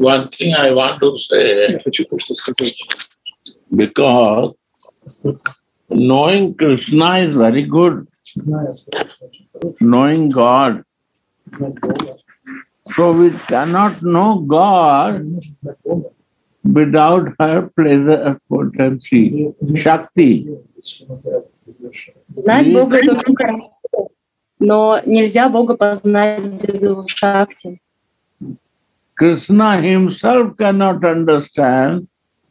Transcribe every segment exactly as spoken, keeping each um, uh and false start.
one thing I want to say, because knowing Krishna is very good, knowing God. So we cannot know God without her pleasure potency, Shakti. Знать Бога — это очень хорошо, но нельзя Бога познать без его шакти. Krishna himself cannot understand.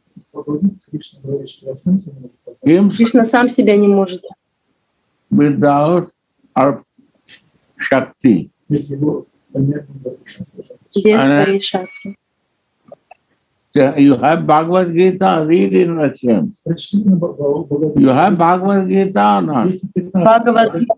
Кришна сам себя не может. Without our Shakti. Без своей шакти. You have Bhagavad Gita, read in Russian. You have Bhagavad Gita or not? Bhagavad Gita.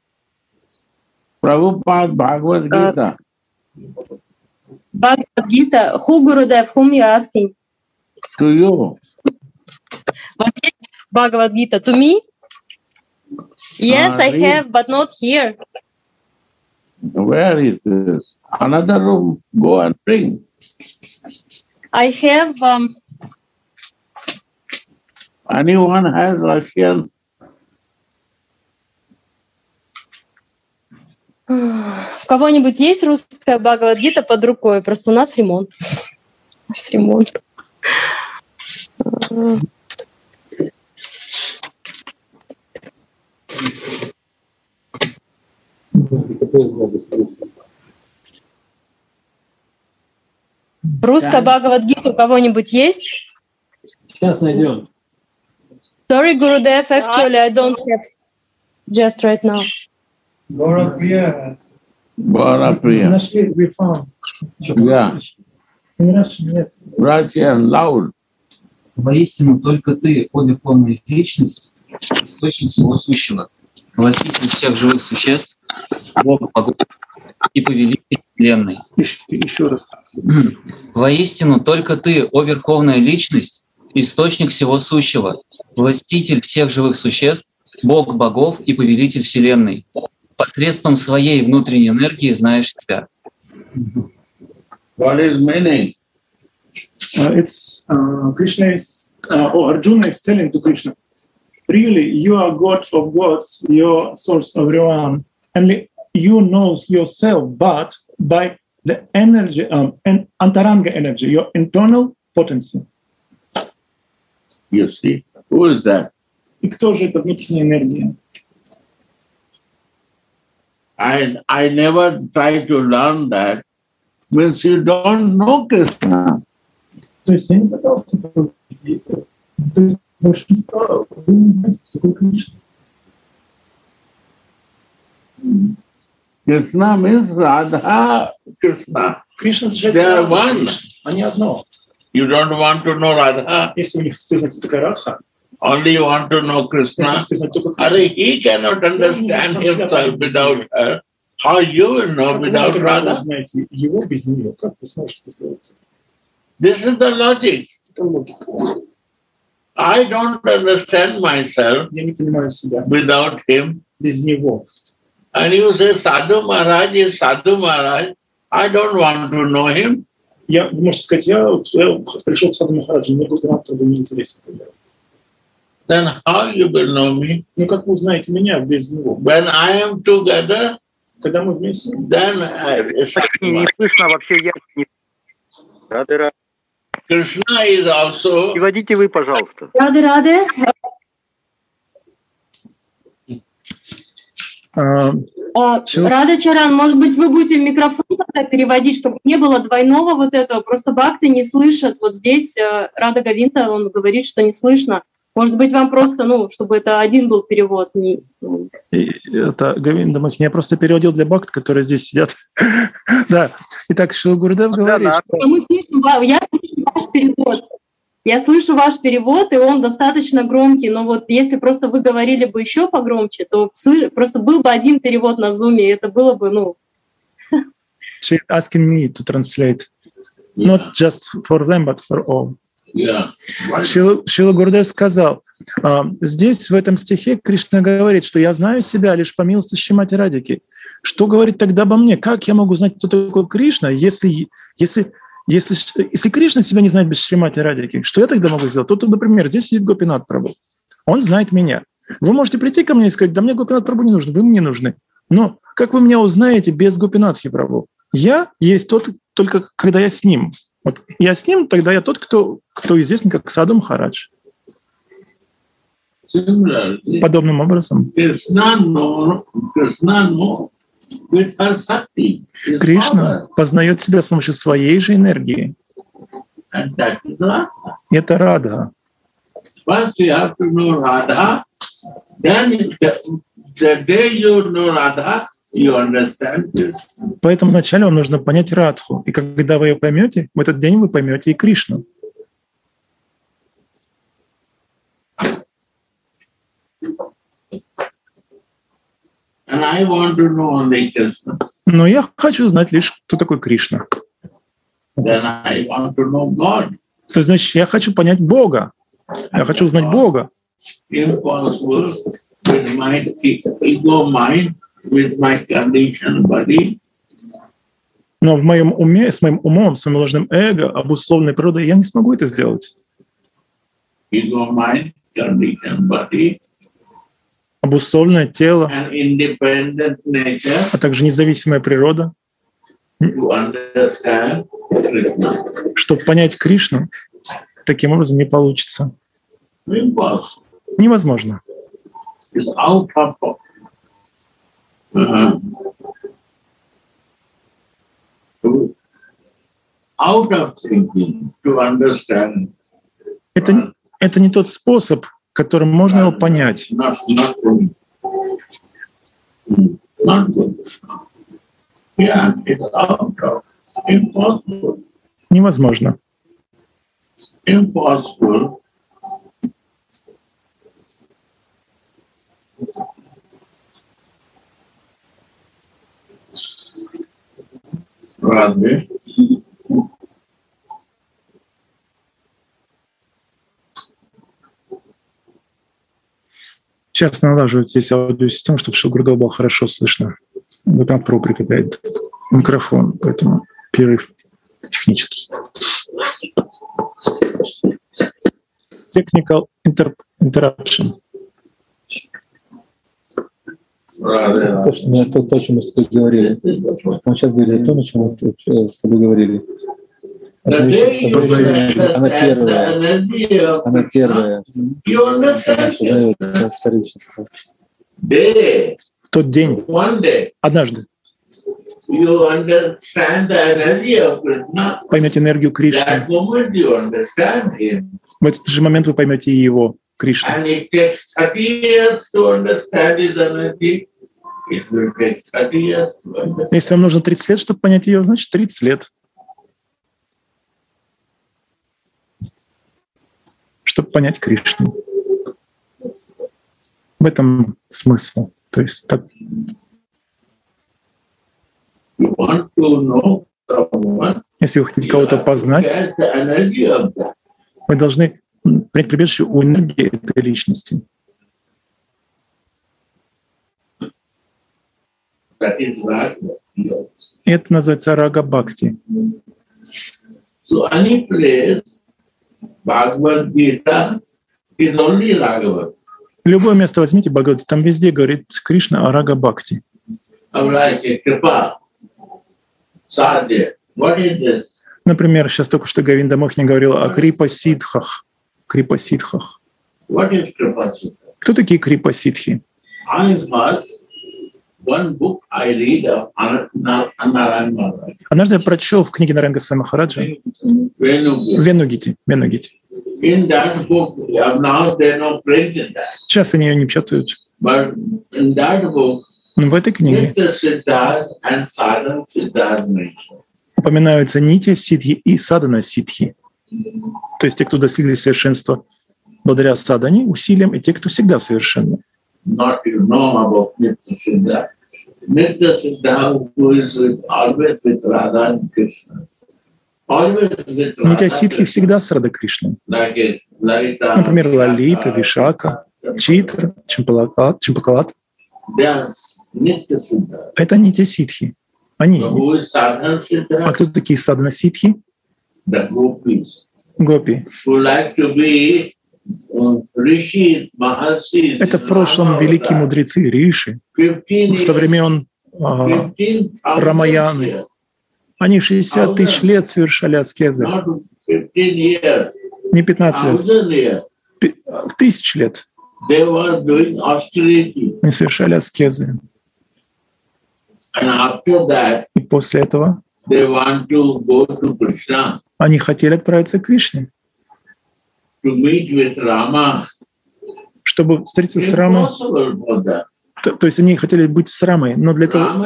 Prabhupada Bhagavad Gita. Bhagavad Gita. Who, Gurudev, whom you asking? To you. What is Bhagavad Gita? To me? Yes, uh, I read. have, but not here. Where is this? Another room. Go and bring. I have... Um, Anyone has Russian? У кого-нибудь есть русская Бхагавад-гита под рукой? Просто у нас ремонт. У нас ремонт. Русская Бхагавад-гита у кого-нибудь есть? Сейчас найдем. Sorry, Gurudev, actually I don't have just right now. Bhara Priya. Нашли, we found. Yeah. Russian, loud. Воистину только ты, о верховная личность, источник всего сущего, властитель всех живых существ, Бог богов и повелитель вселенной. Еще раз. Воистину только ты, о верховная личность, источник всего сущего, властитель всех живых существ, Бог богов и повелитель вселенной. Посредством своей внутренней энергии знаешь себя. What is meaning? Uh, it's uh, Krishna is, uh, or Arjuna is telling to Krishna, really, you are God of gods, your source of everyone. Only you know yourself, but by the energy, um, and antaranga energy, your internal potency. You see, who is that? И кто же эта внутренняя энергия? I, I never try to learn that. Means you don't know Krishna. То есть я не пытался большинство, вы не знаете, что такое Кришна. Krishna means Radha, Krishna. Кришна же They are one. Они одно. You don't want to know Radha. Если вы не хотите знать, кто такая Радха, only you want to know Krishna. He cannot understand himself without her. How you will know without Radha? Его без нее, как вы сможете это сделать? This is the logic. I don't understand myself without him. And you say Sadhu Maharaj is Sadhu Maharaj. I don't want to know him. Я, вы можете сказать, я, я пришел к Саду Махараджу, мне будет равно не интересно. Then how you will know me? Ну как вы узнаете меня без него? When I am together, когда мы вместе, then I, не слышно вообще, я не... Рады, рады. Krishna is also... Переводите вы, пожалуйста. Рады, рады. Рада Чаран, может быть, вы будете в микрофон тогда переводить, чтобы не было двойного вот этого. Просто бхакты не слышат. Вот здесь Рада Говинда, он говорит, что не слышно. Может быть, вам просто, ну, чтобы это один был перевод. Не... Это Говинда Махини. Я просто переводил для бхакт, которые здесь сидят. Да. Итак, Шрила Гурудев говорит, что... Мы слышим, я слышу ваш перевод. Я слышу ваш перевод, и он достаточно громкий. Но вот если просто вы говорили бы еще погромче, то просто был бы один перевод на Zoom, и это было бы, ну... She's asking me to translate. Not just for them, but for all. Yeah. Шрила, Шрила Гурудев сказал, здесь в этом стихе Кришна говорит, что я знаю себя лишь по милости Шримати Радхики. Что говорит тогда обо мне? Как я могу знать, кто такой Кришна, если, если Если, если Кришна себя не знает без Шримати Радхики, что я тогда могу сделать? Тут, например, здесь сидит Гопинат Прабху. Он знает меня. Вы можете прийти ко мне и сказать, да мне Гопинат Прабху не нужен, вы мне нужны. Но как вы меня узнаете без Гопинатхи Прабху? Я есть тот, только когда я с ним. Вот я с ним, тогда я тот, кто, кто известен как Саду Махарадж. Подобным образом Кришна познает себя с помощью своей же энергии. Это Радха. Поэтому вначале вам нужно понять Радху. И когда вы ее поймете, в этот день вы поймете и Кришну. And I want to know only Krishna. Но я хочу знать лишь, кто такой Кришна. Then I want to know God. То есть, значит, я хочу понять Бога. Я хочу узнать Бога. Impossible with my ego mind, with my conditioned body. Но в моем уме, с моим умом, с моим ложным эго, обусловленной природой, я не смогу это сделать. Ego mind, conditioned body. Обусловленное тело, nature, а также независимая природа. Чтобы понять Кришну, таким образом не получится. Невозможно. Это, это не тот способ, которым можно его понять. Невозможно. Разве? Сейчас налаживают здесь аудиосистему, чтобы Шри Гурудева было хорошо слышно. Вот там Про прикрепляет микрофон, поэтому перерыв технический. Technical inter- interruption. То, что мы, то, то, о чем мы с тобой говорили. Он сейчас говорит о том, о чем мы с тобой говорили. Она первая. Она первая. В тот день, однажды, поймете энергию Кришны. В этот же момент вы поймете и его, Кришну. Если вам нужно тридцать лет, чтобы понять ее, значит тридцать лет. Чтобы понять Кришну. В этом смысл. То есть так. Если вы хотите кого-то познать, вы должны принять прибежище у энергии этой личности. И это называется рага бхакти. Любое место возьмите Бхагавад, там везде говорит Кришна о рага бхакти. Например, сейчас только что Говинда Мохни говорила о крипа-сидхах. Крипа-сидхах. Кто такие крипа-сидхи? Однажды я прочел в книге Нараяна Госвами Махараджа Венугити. Венугити. Сейчас они ее не печатают. Но в этой книге упоминаются нитья сидхи и садана сидхи. То есть те, кто достигли совершенства благодаря садане, усилиям, и те, кто всегда совершенны. Нитья сидхи всегда с Рада Кришной. Например, Лалита, Вишака, Читра, Чампалакат, Чампакалат. Это нитья сидхи. Они. А кто такие садана сидхи? the gopis, гопи. who like to be uh, rishis, maharshis. Это в прошлом великие мудрецы, риши, со времен а, Рамаяны. Они шестьдесят тысяч лет совершали аскезы. Не пятнадцать лет, тысяч лет. Они совершали аскезы. И после этого они хотели отправиться к Кришне, чтобы встретиться с Рамой. То, то есть они хотели быть с Рамой, но для того...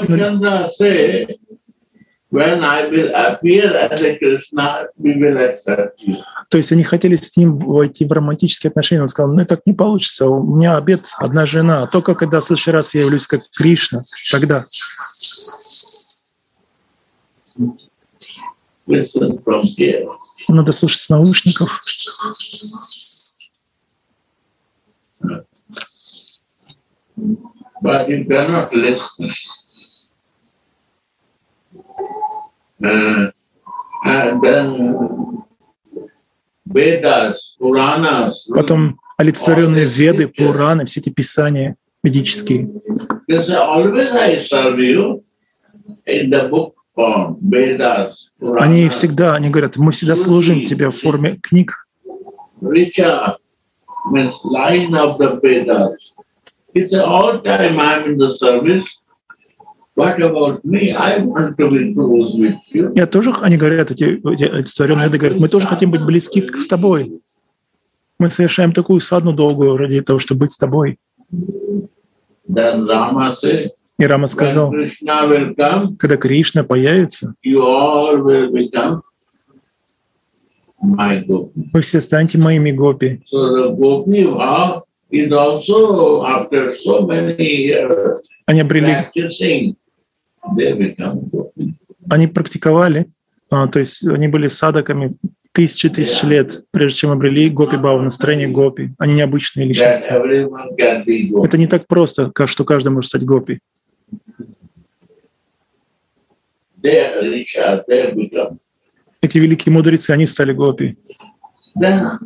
То есть они хотели с ним войти в романтические отношения. Он сказал, ну так не получится, у меня обет одна жена. Только когда в следующий раз я явлюсь как Кришна, тогда. Надо слушать с наушников. But you cannot listen. Uh, and then Vedas, Puranas. Потом олицетворенные Веды, Пураны, все эти писания ведические. They say, always I serve you in the book form, Vedas, Puranas. Они всегда, они говорят, мы всегда служим тебе в форме книг. Richa means line of the Vedas. He said, all time I'm in the service. What about me? I want to be close with you. Я тоже, они говорят, эти, эти олицетворенные Веды говорят, мы тоже хотим быть близки с тобой. Мы совершаем такую садну долгую ради того, чтобы быть с тобой. Then Rama said, И Рама сказал, when Krishna will come, когда Кришна появится, you all will become my gopi. вы все станете моими гопи. So the gopi vow is also after so many years Они обрели, practicing, they become gopi. они практиковали, а, то есть они были садаками тысячи тысяч лет, прежде чем обрели гопи-бхаву, настроение гопи. Они необычные That личности. everyone can be gopi. Это не так просто, как что каждый может стать гопи. They are rich, they become. Эти великие мудрецы, они стали гопи. Then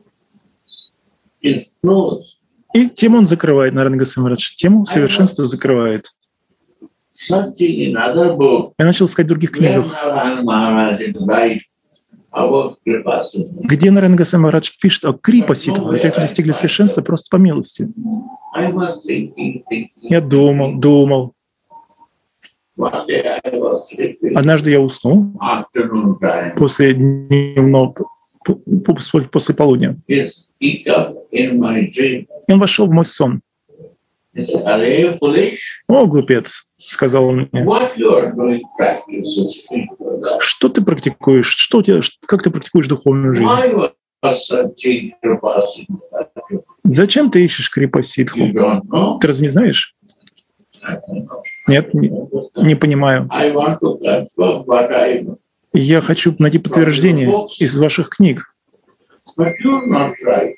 it's closed. И тем он закрывает, Нараяна Госвами, тему совершенства закрывает. Searching in other books, Я начал искать в других where книгах, Narayana Maharaj is right about Kripasana. где Нараяна Госвами Махарадж пишет о крипа-ситхах, те, кто достигли совершенства просто по милости. I was thinking, thinking. Я думал, думал. One day I was sleeping, Однажды я уснул afternoon time. после дневного, после, после полудня. He sneaked up in my dream. И он вошел в мой сон. He said, "Are you foolish? «О, глупец», — сказал он мне, What you are doing practices for that? — «что ты практикуешь? Что у тебя, как ты практикуешь духовную жизнь? Why you are searching Kripasana? Зачем ты ищешь крипа-ситху? You don't know? Ты разве не знаешь?» I don't know. «Нет, не, не понимаю. I want to confirm what I know. Я хочу найти подтверждение из ваших книг». But you're not right.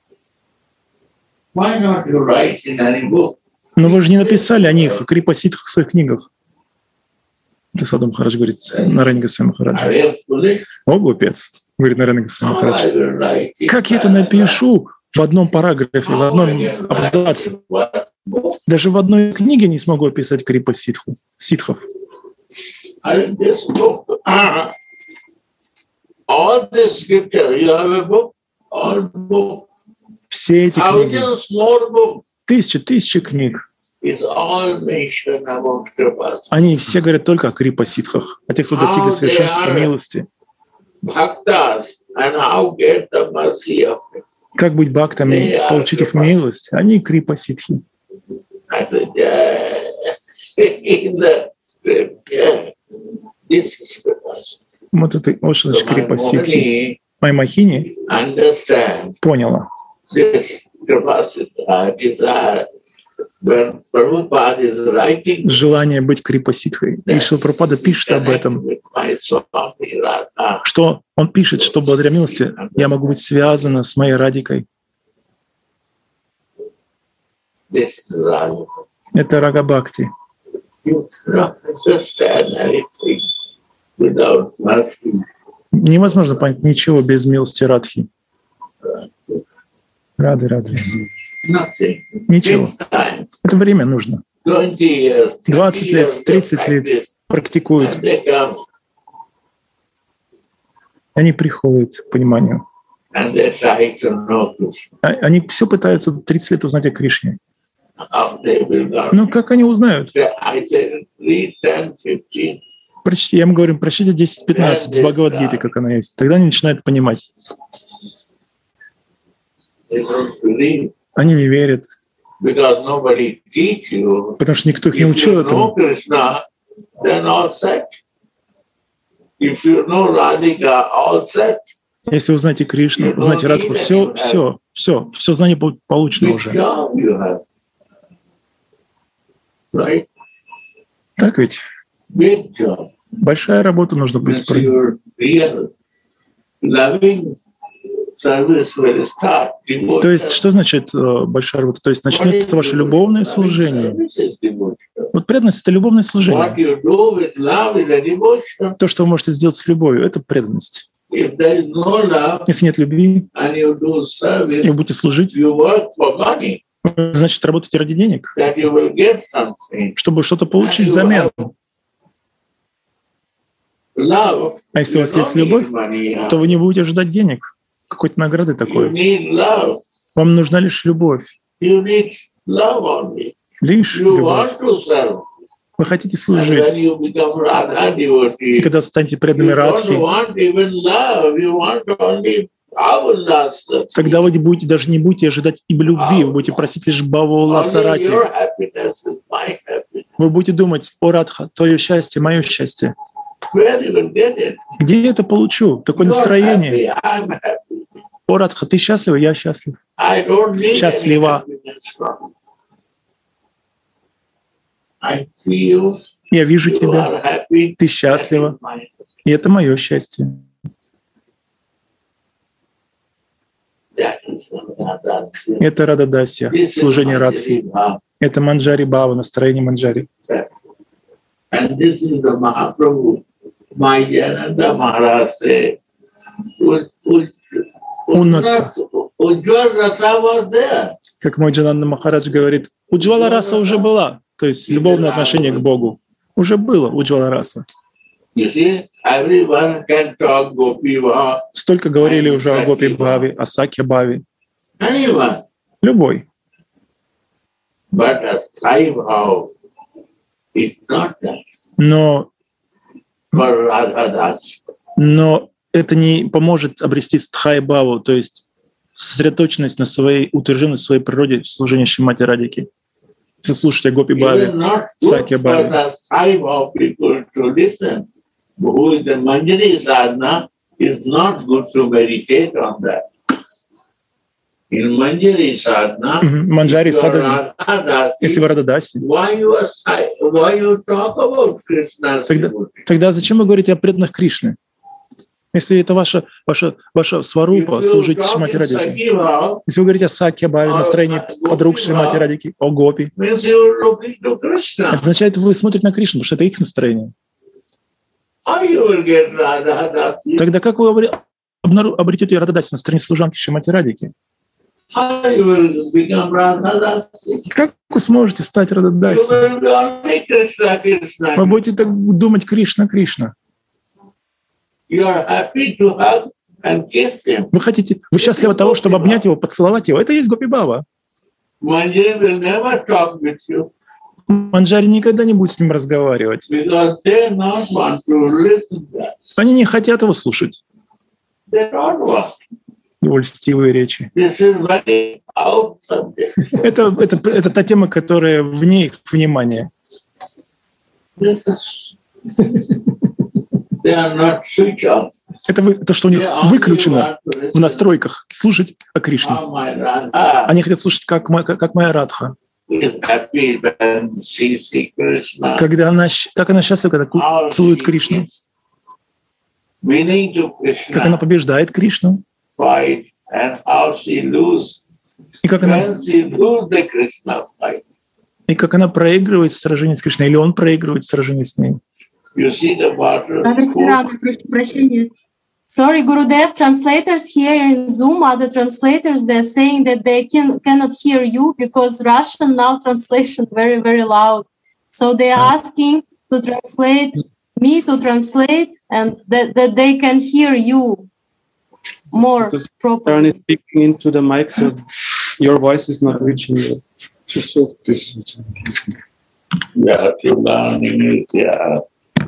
Why not you write in any book? «Но вы же не написали о них, о крипа-ситхах в своих книгах». Это Саду Махарадж говорит Нараяна Госвами Are Махараджу. you foolish? «О, глупец», — говорит Нараяна Госвами How I Махарадж. will write it? «Как я это напишу в одном параграфе, в одном абзаце? What book? Даже в одной книге не смогу описать крипа-ситху, ситхов. I this book. Ah, all this scripture. You have a book. All book. Все эти книги, Thousands more books. тысячи, тысячи книг, Is all mention about Kripasana. они все говорят только о крипа-ситхах, о тех, кто достигли совершенства по милости. Bhaktas and how get the mercy of it. Как быть бхактами, получить их милость? Они крипа-ситхи. I said, yeah. In the yeah. This is Kripasana. Вот это очень So my крипа-ситхи. Mohini Маймахини understand поняла. this Kripasana desire. When Prabhupada is writing, Желание быть крипа-ситхой. И Шрила Прабхупада пишет об этом, with my Swami Radha. что он пишет, что благодаря милости я могу быть связана с моей Радикой. This is Radha. Это Рага Бхакти. You cannot understand anything without mercy. Невозможно понять ничего без милости Радхи. Рады, рады. Ничего. Это время нужно. двадцать лет, тридцать лет практикуют. Они приходят к пониманию. Они все пытаются тридцать лет узнать о Кришне. Ну, как они узнают? Прочти, я им говорю, прочтите десять-пятнадцать с Бхагавад-гиты, как она есть. Тогда они начинают понимать. Они не верят. Потому что никто их не учил этому. Если вы знаете Кришну, узнаете Радху, все, все, все, все знание получено уже. Так ведь? Большая работа нужно быть. То есть, что значит э, большая работа? То есть, начнется ваше любовное служение. Вот преданность — это любовное служение. То, что вы можете сделать с любовью, это преданность. Если нет любви, и вы будете служить, значит, работаете ради денег, чтобы что-то получить взамен. А если у вас есть любовь, то вы не будете ждать денег, какой-то награды такой. Вам нужна лишь любовь. Лишь любовь. Вы хотите служить. И когда станете преданными Радхи, тогда вы будете, даже не будете ожидать и любви, вы будете просить лишь Бхава-уласа Радхи. Вы будете думать: о, Радха, твое счастье, мое счастье. Где я это получу? Такое настроение. О, Радха, ты счастлива? Я счастлив. Счастлива. Я вижу тебя. Ты счастлива. И это мое счастье. Это Рададасия, служение Радхи. Это Манджари Бхава, настроение Манджари. Уннатта. Как мой Джананда Махарадж говорит, Уджвала раса уже была, то есть любовное отношение к Богу. Уже было Уджвала раса. Столько говорили уже о Гопи Бхаве, о Сакья Бхаве. Любой. Но, но это не поможет обрести стхай-бхаву, то есть сосредоточенность на своей, утвержденность в своей природе в служении Шримати Радхики. Если слушать о Гопи Бхаве, Сакья Бхаве. Манджари Садхана, если вы Рададаси, тогда, тогда зачем вы говорите о преданных Кришны? Если это ваша, ваша, ваша сварупа, служить Шримати Радхике. Если вы говорите о Сакья Бхаве, настроении подруг Шримати Радхики, о Гопи, это означает, вы смотрите на Кришну, потому что это их настроение. Тогда как вы обретете Рададаси на стороне служанки Шримати Радхики? Как вы сможете стать Рададаси? Вы будете так думать: Кришна, Кришна. Вы хотите, вы счастливы от того, чтобы обнять его, поцеловать его. Это и есть Гопи Бхава. Манджари никогда не будет с ним разговаривать. Они не хотят его слушать. Его льстивые речи. Это, это, это та тема, которая вне их внимания. Это вы, то, что у них выключено в настройках, слушать о Кришне. Они хотят слушать, как, как моя Радха. Когда она, как она счастлива, когда целует Кришну. Как она побеждает Кришну. И как она, и как она проигрывает в сражении с Кришной, или он проигрывает в сражении с ней. Радачарана, прошу прощения. Sorry, Gurudev, translators here in Zoom, other translators, they're saying that they can, cannot hear you because Russian now translation very, very loud. So they're asking to translate, me to translate, and that, that they can hear you more because properly. Karen is speaking into the mic, so your voice is not reaching you. Yeah, to learning it, yeah.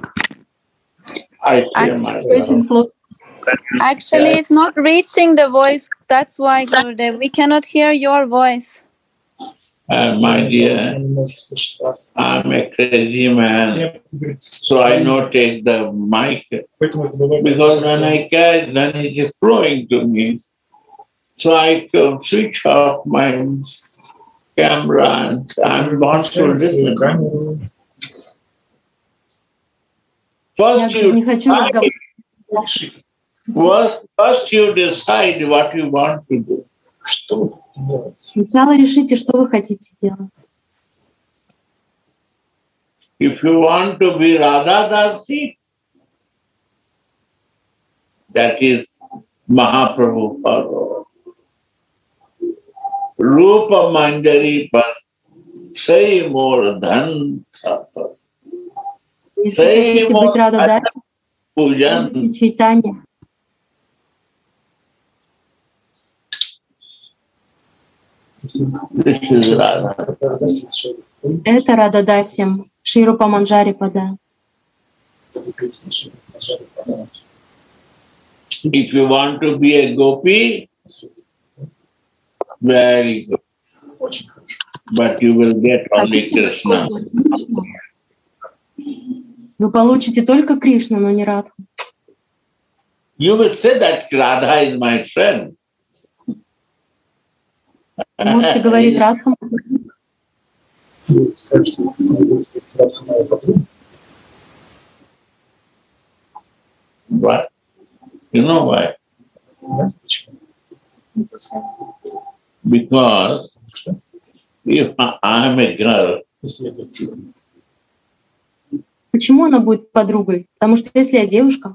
I hear myself. Actually, it's not reaching the voice. That's why, Gurudev, we cannot hear your voice. Uh, my dear, I'm a crazy man, so I not take the mic because when I catch, then it is flowing to me. So I can switch off my camera and I'm not to listen. First you, decide, first, first you decide what you want to do. Сначала решите, что вы хотите делать. If you want to be Radha Dasi, that is Mahaprabhu follower. Rupa Manjari Pat, say more than Sapa. Если хотите быть Рада Pujan. Чайтанья. This is Radha. Это Рада Дасям, Шри Рупа Манджари Пада. If you want to be a gopi, very good. But you will get only Krishna. Вы получите только Кришну, но не Радху. You will say that Radha is my friend. Вы можете говорить Радха. What? You know why? Because if I am a girl, почему она будет подругой? Потому что если я девушка,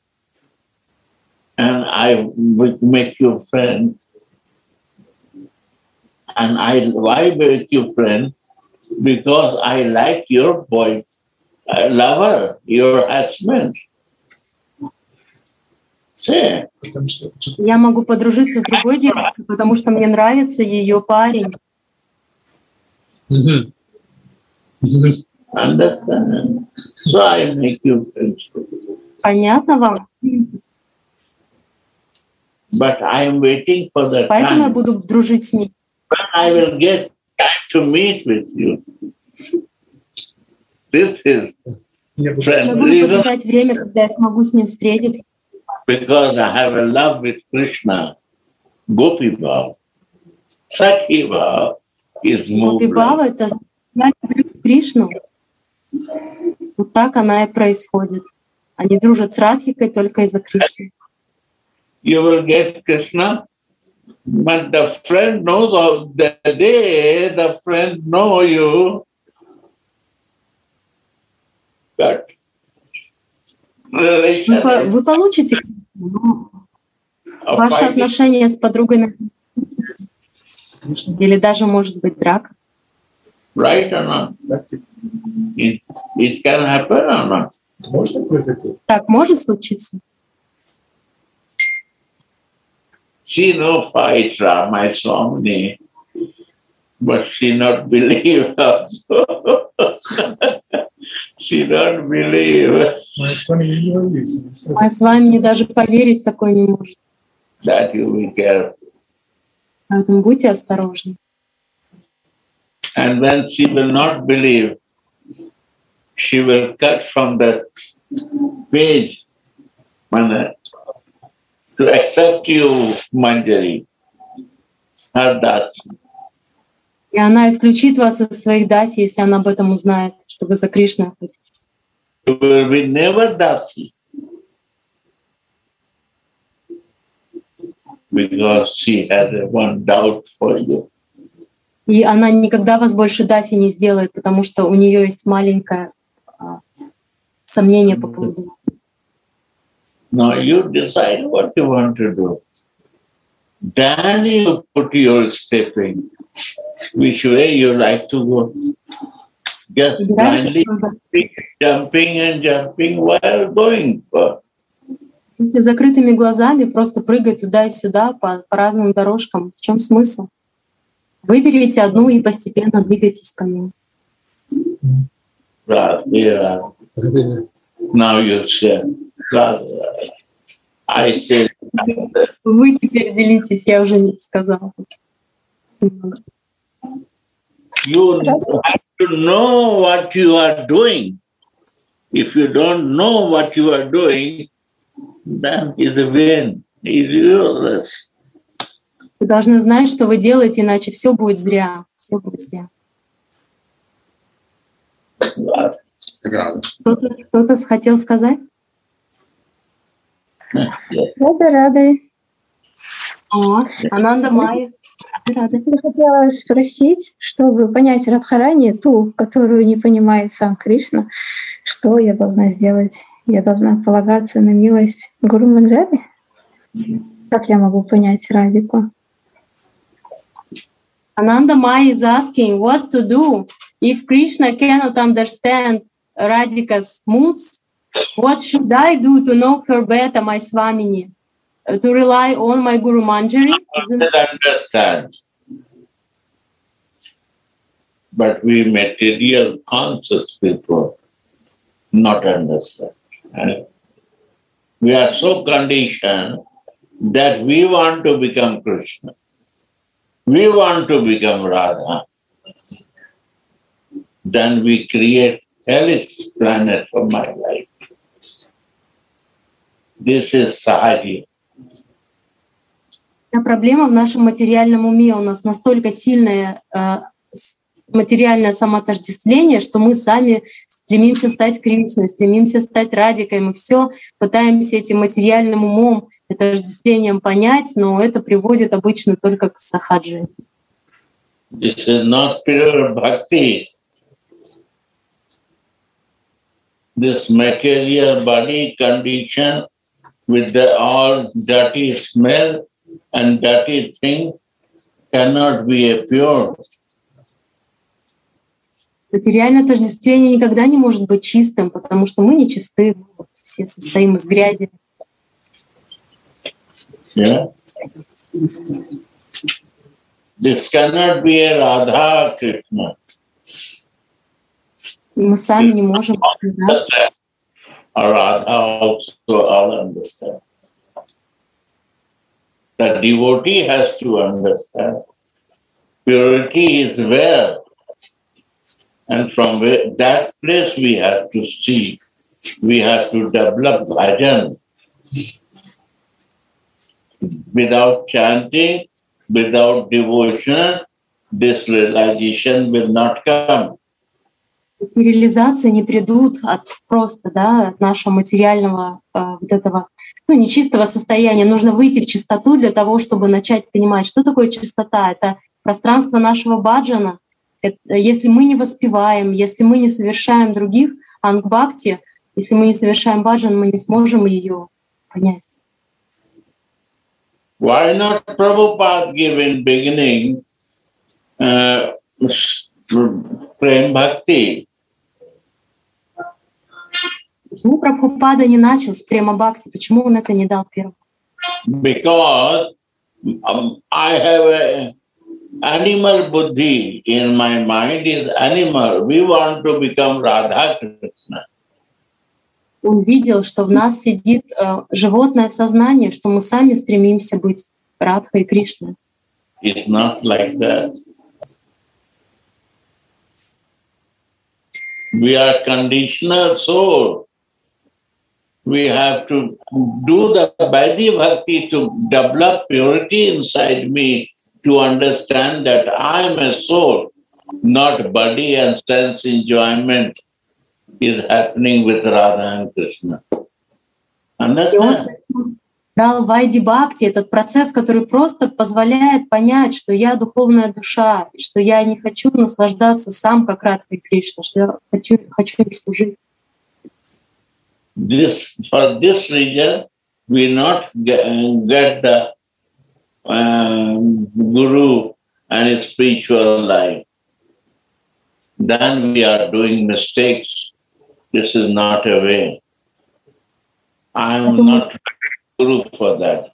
and I will make you friend, and I why make you friend? Because I like your boy, I love her, your husband. Say. Я могу подружиться с другой девушкой, потому что мне нравится ее парень. Understand? So I make you friends. Понятно вам? But I am waiting for the Поэтому я time буду дружить с ней. when I will get time to meet with you. This is Я friend буду reason поджидать время, когда я смогу с ним встретиться. because I have a love with Krishna. Gopi Bhav. Sakhi Bhav is Гопи moved. Бава — это я люблю Кришну. Вот так она и происходит. Они дружат с Радхикой только из-за Кришны. You will get Krishna, but the friend knows of the day the friend know you. But Вы, по- вы получите, но of ваши fighting, отношения с подругой на- или даже, может быть, драка. right or not? It, it can happen or not? Так может случиться? She no fight Rama Swamini, but she not believe also. She don't believe Мы с вами не договорились. А с вами даже поверить в такое не может. that you be careful. Поэтому будьте осторожны. And when she will not believe, she will cut from the page mana, to accept you, Manjari, her dasi. И она исключит вас из своих даси, если она об этом узнает, что вы за Кришной охотитесь. You will be never dasi. Because she has a one doubt for you. И она никогда вас больше даси не сделает, потому что у нее есть маленькое а, сомнение по поводу. Now you decide what you want to do. Then you put your step in. Which way you like to go. Just blindly jumping and jumping while going. Если закрытыми глазами просто прыгать туда и сюда по, по разным дорожкам, в чем смысл? Выберите одну и постепенно двигайтесь по ней. Yeah. Now you say, I say. Вы теперь делитесь, я уже не сказала. You have to know what you are doing. If you don't know what you are doing, then it's vain, it's useless. Вы должны знать, что вы делаете, иначе все будет зря. Все будет зря. Кто-то, кто-то хотел сказать? Рада, рада. О, Ананда Майя. Рада. Я хотела спросить, чтобы понять Радхарани, ту, которую не понимает сам Кришна, что я должна сделать? Я должна полагаться на милость Гуру Манджари? Как я могу понять Радику? Ananda Mai is asking what to do if Krishna cannot understand Radhika's moods. What should I do to know her better, my Swamini? Uh, to rely on my Guru Manjari? I understand. But we material conscious people not understand. And we are so conditioned that we want to become Krishna. We want to become Radha. Then we create hellish planet for my life. This is Sahaji. Проблема в нашем материальном уме. У нас настолько сильное э, материальное самоотождествление, что мы сами стремимся стать Кришной, стремимся стать Радикой. Мы все пытаемся этим материальным умом, отождествлением понять, но это приводит обычно только к сахаджи. This is not pure bhakti. This material body condition with the all dirty smell and dirty thing cannot be a pure. Материальное отождествление никогда не может быть чистым, потому что мы не чисты, мы вот все состоим из грязи. Yeah. This cannot be a Radha Krishna. Мы сами не можем. Radha also all understand. The devotee has to understand. Purity is where, and from where, that place we have to see. We have to develop bhajan. Without chanting, without devotion, this realization will not come. Эти реализации не придут от просто, да, от нашего материального э, вот этого, ну, нечистого состояния. Нужно выйти в чистоту для того, чтобы начать понимать, что такое чистота. Это пространство нашего баджана. Это, если мы не воспеваем, если мы не совершаем других ангбхакти, если мы не совершаем баджан, мы не сможем ее понять. Why not Prabhupada give in beginning uh, Prem Bhakti? Почему Прабхупада не начал с Према Бхакти? Почему он это не дал первым? Because um, I have a animal buddhi in my mind is animal. We want to become Radha Krishna. Он видел, что в нас сидит э, животное сознание, что мы сами стремимся быть Радхой и Кришной. It's not like that. We are conditional soul. We have to do the Vaidhi Bhakti to develop purity inside me to understand that I am a soul, not body and sense enjoyment is happening with Radha and Krishna. Understand? Дал Вайди Бхакти, этот процесс, который просто позволяет понять, что я духовная душа, что я не хочу наслаждаться сам как Радха и Кришна, что я хочу, хочу им служить. This, for this reason, we not get, get the um, guru and his spiritual life, then we are doing mistakes. This is not a way. I am not guru for that.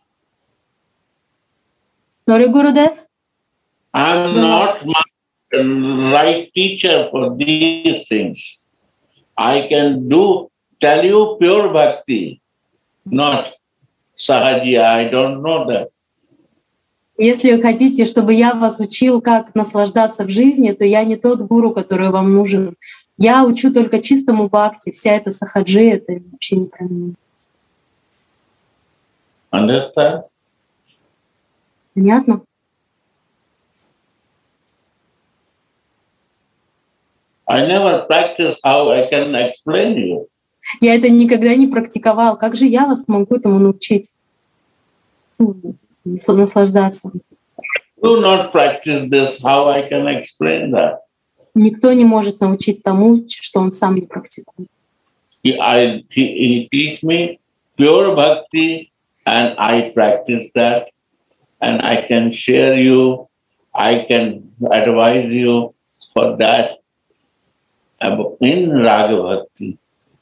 Sorry, Gurudev? I am not my right teacher for these things. I can do, tell you pure bhakti, not sahajiya. I don't know that. Если вы хотите, чтобы я вас учил, как наслаждаться в жизни, то я не тот гуру, который вам нужен. Я учу только чистому бхакти. Вся эта сахаджи, это вообще не про меня. Understand? Понятно? I never practice how I can explain you. Я это никогда не практиковал. Как же я вас могу этому научить? Наслаждаться. Do not practice this, how I can explain that? Никто не может научить тому, что он сам не практикует. He, I, he, he teach me pure bhakti and I practice that and I can share you, I can advise you for that in Raga Bhakti.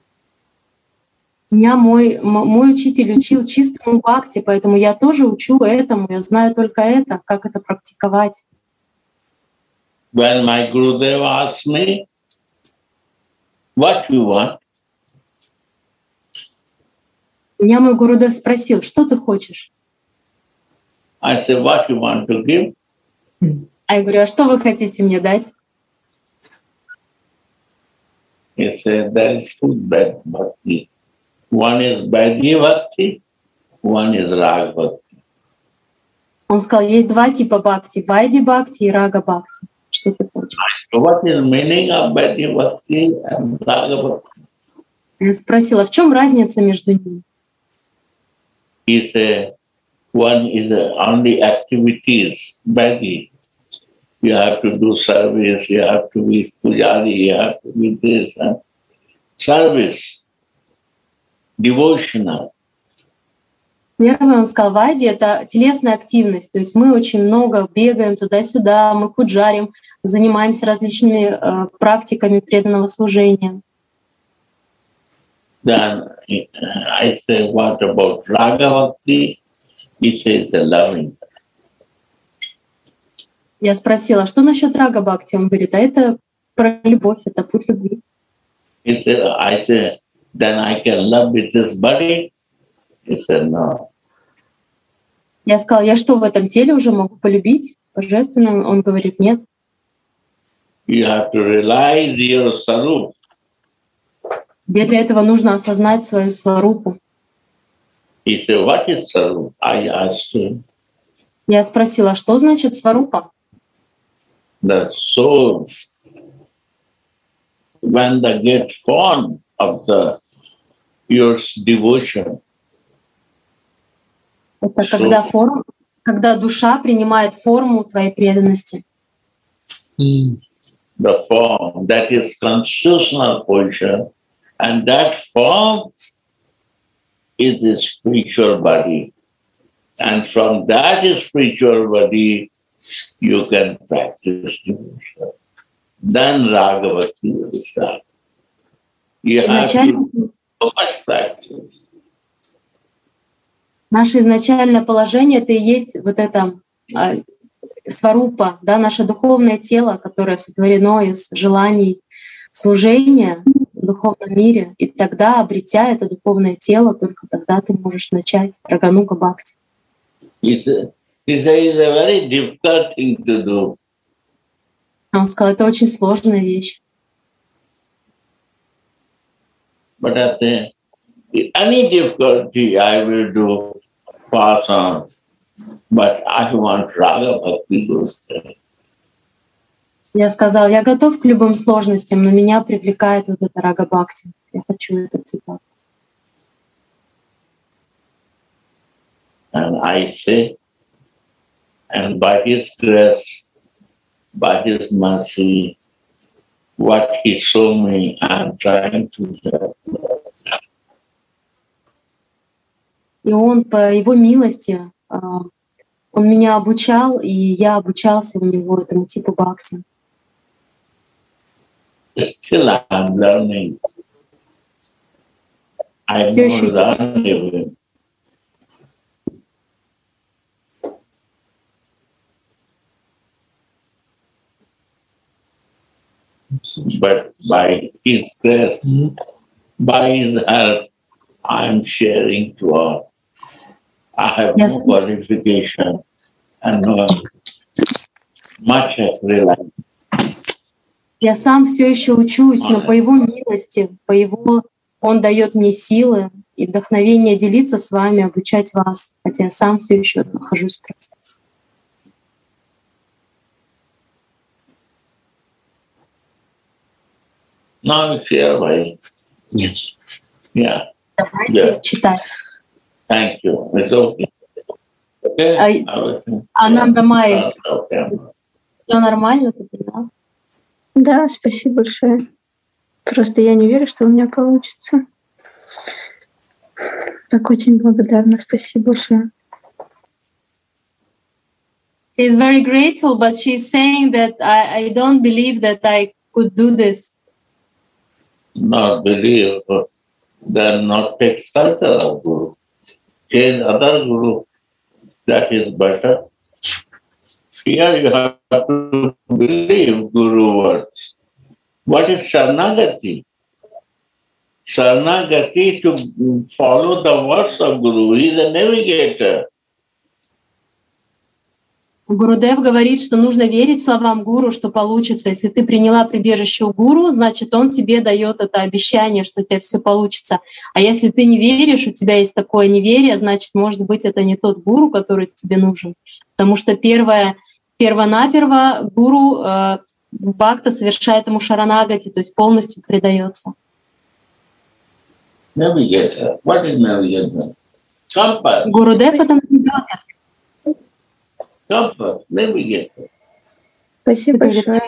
Меня мой, мой учитель учил чистому бхакти, поэтому я тоже учу этому, я знаю только это, как это практиковать. When my Gurudev asked me, what you want? Меня мой Гурудев спросил, что ты хочешь? I said, what you want to give? А я говорю, а что вы хотите мне дать? He said, there is two bad bhakti. One is Vaidhi Bhakti, one is Raga Bhakti. Он сказал, есть два типа бхакти, Вайди Бхакти и Рага Бхакти. Что ты хочешь? So what is meaning of Vaidhi Bhakti and Raga Bhakti? Я спросила, в чем разница между ними? He said, one is only activities, Vaidhi. You have to do service, you have to be pujari, you have to be this. Huh? Service. Devotional. Первый, он сказал, Вайди — это телесная активность, то есть мы очень много бегаем туда-сюда, мы пуджарим, занимаемся различными э, практиками преданного служения. Then I say, what about Raga Bhakti? He says, loving. Я спросила, что насчет Рага Бхакти? Он говорит, а это про любовь, это путь любви. He said, I said, then I can love with this body? He said, no. Я сказала, я что, в этом теле уже могу полюбить божественно? Он говорит, нет. You have to realize your sarup. Тебе для этого нужно осознать свою сварупу. He said, what is sarup? I asked him. Я спросила, что значит сварупа? The soul, when they get form of the your devotion. Это когда, форм, когда душа принимает форму твоей преданности. The form, that is constitutional position, and that form is the spiritual body. And from that spiritual body, you can practice devotion. Then Raga Bhakti will start. You have to do so much practice. Наше изначальное положение — это и есть вот это а, сварупа, да, наше духовное тело, которое сотворено из желаний служения в духовном мире. И тогда, обретя это духовное тело, только тогда ты можешь начать Рагануга Бхакти. It's a, it's a very difficult thing to do. Он сказал, это очень сложная вещь. But I say, any difficulty I will do, pass on. But I want Raga Bhakti to stay. Я сказал, я готов к любым сложностям, но меня привлекает вот это Рага Бхакти. Я хочу этот цитат. And I say, and by His grace, by His mercy, what He showed me, I'm trying to do. и Он по Его милости, Он меня обучал, и я обучался у Него этому типу бхакти. Still I'm learning. I'm not learning. But by His grace, by His help, I'm sharing to all. I have Yes. no qualification and no much I realize. Я сам все еще учусь, но по Его милости, по Его, Он дает мне силы и вдохновение делиться с вами, обучать вас, хотя я сам все еще нахожусь в процессе. Now share by yes. Yeah. Давайте Yeah. читать. Thank you. It's okay. Okay. Ай- I was- Ананда Майя, Okay. все нормально? Ты поняла? Да, спасибо большое. Просто я не верю, что у меня получится. Так очень благодарна. Спасибо большое. She's very grateful, but she's saying that I, I don't believe that I could do this. Not believe, then not take shelter of Guru. Change other Guru. That is better. Here you have to believe Guru words. What is Sharanagati? Sharanagati to follow the words of Guru. He is a navigator. Гурудев говорит, что нужно верить словам гуру, что получится. Если ты приняла прибежище у гуру, значит, он тебе дает это обещание, что у тебя все получится. А если ты не веришь, у тебя есть такое неверие, значит, может быть, это не тот гуру, который тебе нужен. Потому что первое, перво-наперво гуру э, бхакта совершает ему шаранагати, то есть полностью предается. Navigator. What is navigator? Compass. Гурудев — это навигатор. Compass. Navigator. Спасибо большое.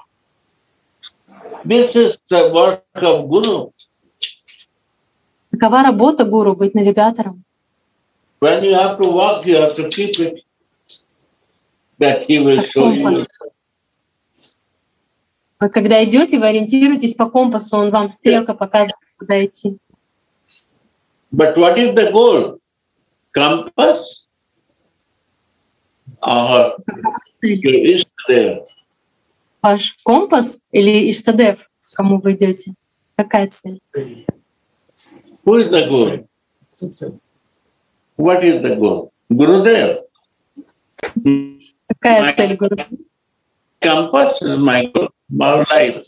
This is the work of Guru. Какова работа гуру — быть навигатором? When you have to walk, you have to keep it. That he will show you. Вы когда идете, вы ориентируетесь по компасу, он вам стрелка показывает, куда идти. But what is the goal? Compass? Or is there? Ваш компас или Иштадев, к кому вы идете? Какая цель? Who is the goal? What is the goal? Gurudev. Какая цель гуру? Compass is my goal, my life.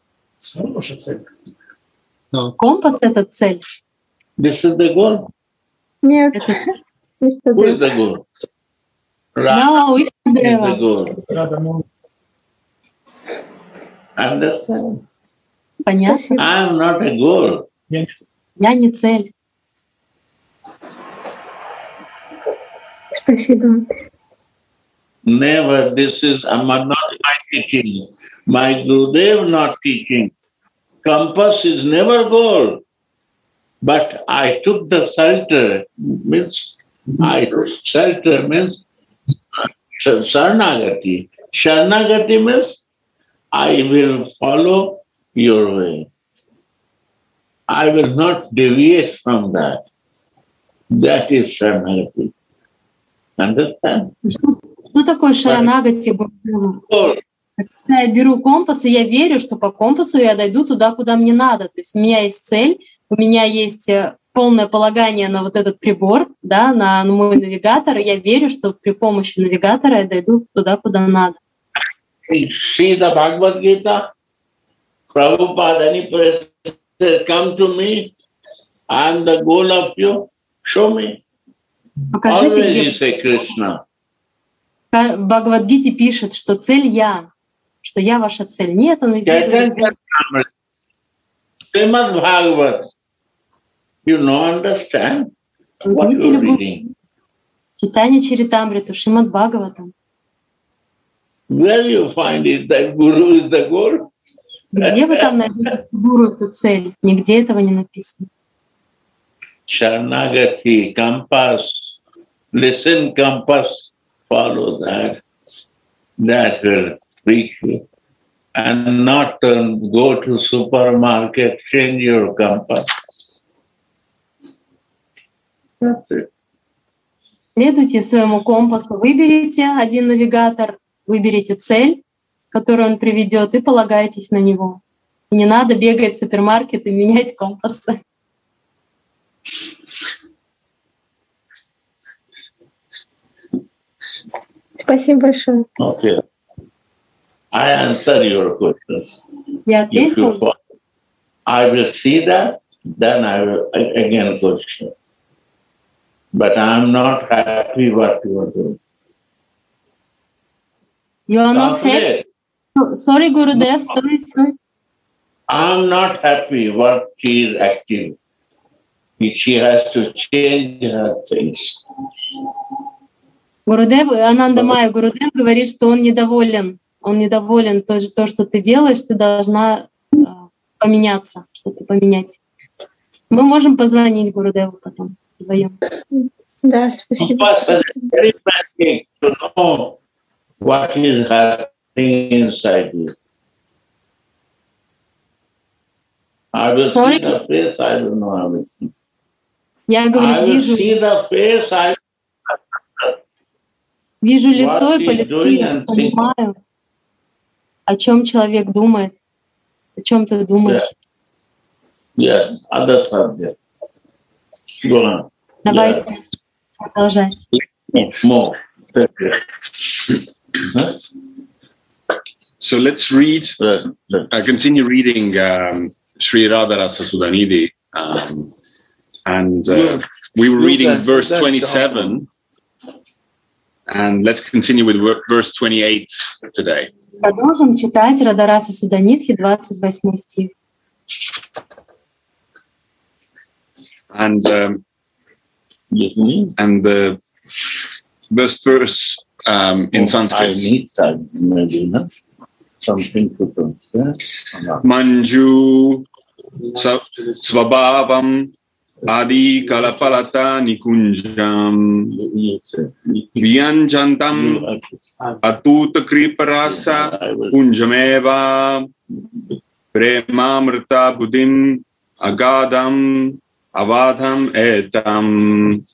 Компас — это цель. This is the goal. Нет. Это цель. Who is the goal? Да, у is the Иштадева. goal. Understand? Понятно? I am not a goal. Я не цель. Спасибо. Never. This is I'm not my teaching. My Gurudev not teaching. Compass is never goal. But I took the shelter. Means I shelter means Sharanagati. Sharanagati means I will follow your way. I will not deviate from that. That is Sharanagati. Understand? Что такое шаранагати гуру? Когда я беру компас, и я верю, что по компасу я дойду туда, куда мне надо. То есть у меня есть цель, у меня есть полное полагание на вот этот прибор, да, на, на мой навигатор, и я верю, что при помощи навигатора я дойду туда, куда надо. See the Bhagavad Gita? Prabhupada, any person says, come to me, I am the goal of you, show me. Покажите, Always где you say Krishna. в Бхагавад-гите пишет, что цель я, что я ваша цель. Нет, он везде говорит, цель. Srimad Bhagavat. You know, understand what Возьмите you're любую reading. Читание Чаритамриту, Шримад Бхагаватам. Where you find it that Guru is the goal? Где вы там найдете гуру, эту цель? Нигде этого не написано. Sharanagati, compass, listen, compass, follow that. That will reach you. And not um, go to supermarket, change your compass. That's it. Следуйте своему компасу, выберите один навигатор, выберите цель, которую он приведет, и полагайтесь на него. И не надо бегать в супермаркет и менять компасы. Спасибо большое. Okay. I answer your questions. Я If you ответила. follow, I will see that, then I will again question. But I'm not happy what you are doing. You are not happy? Sorry, Gurudev, sorry, sorry. I'm not happy what she is acting. She has to change her things. Гурудев, Ананда Майя, Гурудев говорит, что он недоволен. Он недоволен то, то, что ты делаешь, ты должна э, поменяться, что-то поменять. Мы можем позвонить Гурудеву потом вдвоем. Да, спасибо. It's very bad to know what is happening inside you. I will Sorry? see the face, I don't know everything. Я, I говорит, will вижу, see the face, I вижу лицо what и по he's лицу doing я and think. понимаю, о чем человек думает, о чем ты думаешь. Yes, other subject. Go on. Давайте продолжать. Yes. More. Huh? So let's read, uh, continue reading um, Sri Radharasa Sudhanidhi. Um, and uh, we were reading verse twenty-seven. And let's continue with verse twenty-eight today. Продолжим читать Радараса Суданидхи, двадцать восьмой стих. And um, and the first verse um, in Sanskrit. I need time, maybe, no? Something to consider. Manju Svabhavam Adi Kalapalata Nikunjam Vyanjantam Atuta Kriparasa Punjameva Premamrita Buddhim Agadam Avadham Etam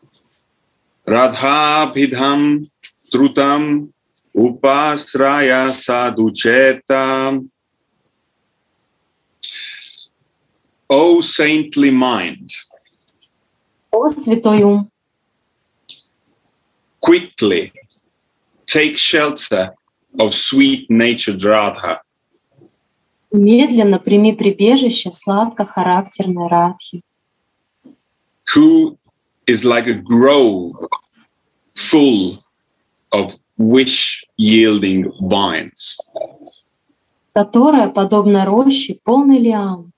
Radhabhidham Trutam Upasraya Sadhucheta. O saintly mind, О святой ум, quickly take shelter of sweet-natured Radha, медленно прими прибежище сладко-характерной Радхи, who is like a grove full of wish-yielding vines. которая, подобно роще, полной лиан,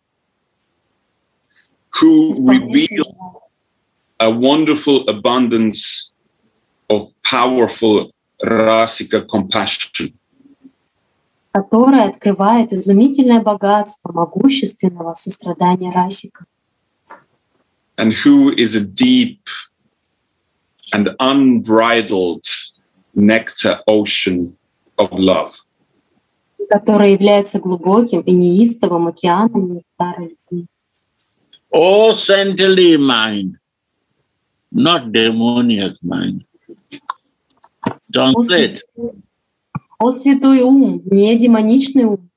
Who reveal a wonderful abundance of powerful rasika compassion. которая открывает изумительное богатство могущественного сострадания расика, And who is a deep and unbridled nectar ocean of love. которая является глубоким и неистовым океаном нектара любви. Oh, saintly mind, not demoniac mind. Translate. О святой ум, не демоничный ум.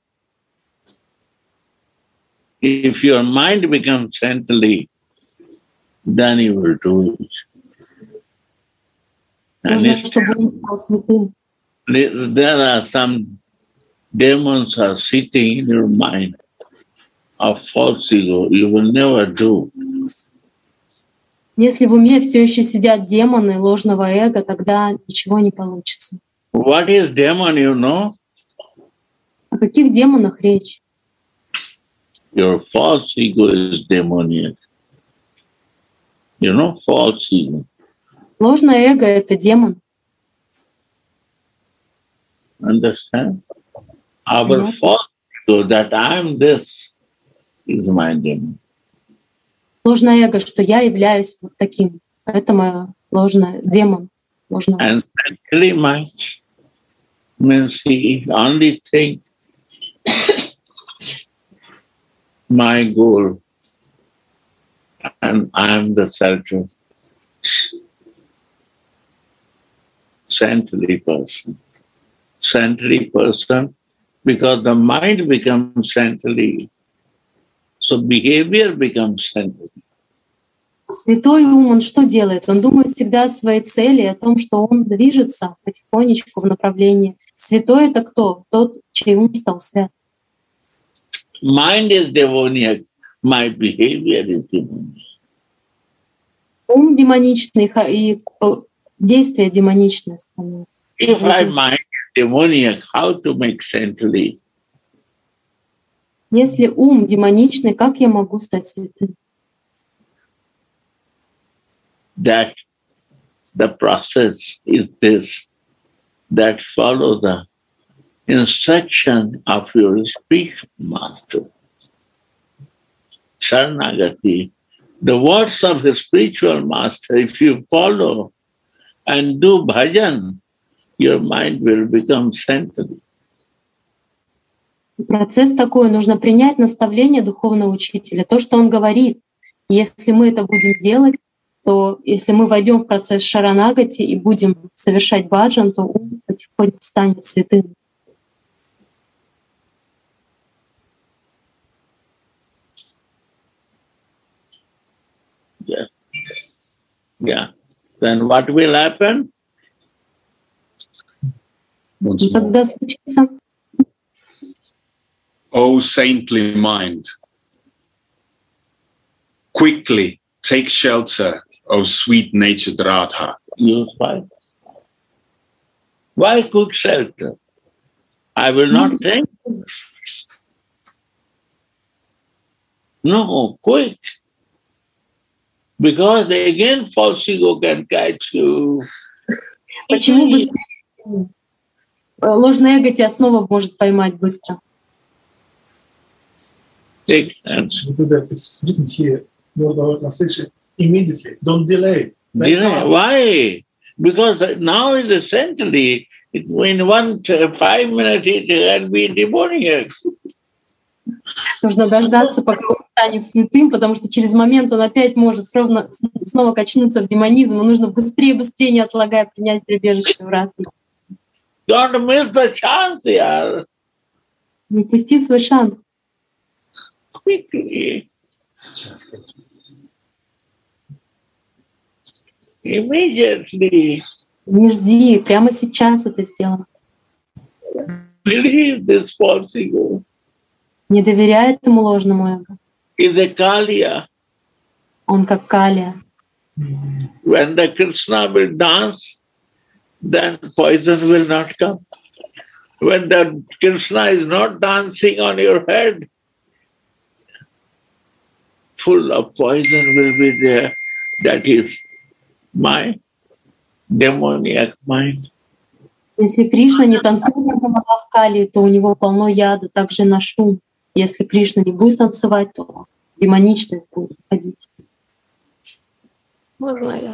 If your mind becomes saintly, then you will do it. And Нужно, it's, чтобы ум стал святым. there are some demons are sitting in your mind of false ego. You will never do. Если в уме все еще сидят демоны ложного эго, тогда ничего не получится. What is demon, you know? О каких демонах речь? Your false ego is demoniac. You know, false ego. Ложное эго — это демон. Understand? Our Yeah. false ego that I am this is my demon. ложное эго, что я являюсь вот таким. Это мое ложное, демон. Ложное. And saintly mind means he only thinks my goal and I am the center. Saintly person. Saintly person because the mind becomes saintly. So behavior becomes saintly. Святой ум, он что делает? Он думает всегда о своей цели, о том, что он движется потихонечку в направлении. Святой — это кто? Тот, чей ум стал свят. Mind is demoniac. My behavior is demoniac. Ум демоничный, и действие демоничное становится. If my mind is demoniac, how to make saintly? Если ум демоничный, как я могу стать святым? That the process is this, that follow the instruction of your spiritual master. Sharanagati, the words of the spiritual master, if you follow and do bhajan, your mind will become saintly. Процесс такой, нужно принять наставление духовного учителя, то, что он говорит. Если мы это будем делать, то если мы войдем в процесс шаранагати и будем совершать баджан, то ум потихоньку станет святым. Yeah. Yeah. Then what will happen? И тогда случится. O saintly mind, quickly take shelter, O sweet-natured Radha. Use why? Why quick shelter? I will not think. No, quick. Because again false ego can catch you. Почему быстрее? Ложное эго тебя снова может поймать быстро. Take sense. It's written here, Lord translation, immediately. Don't delay. Delay. Why? Because now is essentially, in one five minutes it can be demoniac. Нужно дождаться, пока он станет святым, потому что через момент он опять может снова, снова качнуться в демонизм. Ему нужно быстрее, быстрее, не отлагая, принять прибежище в рад. Don't miss the chance, yaar. Не упусти свой шанс. Quickly. Immediately. Не жди, прямо сейчас это сделай. Believe this false ego. Не доверяй этому ложному эго. Is a Kaliya. Он как калия. When the Krishna will dance, then poison will not come. When the Krishna is not dancing on your head, full of poison will be there. That is my demoniac mind. Если Кришна не танцует на головах калии, то у него полно яда, также на шум. Если Кришна не будет танцевать, то демоничность будет ходить. Можно я?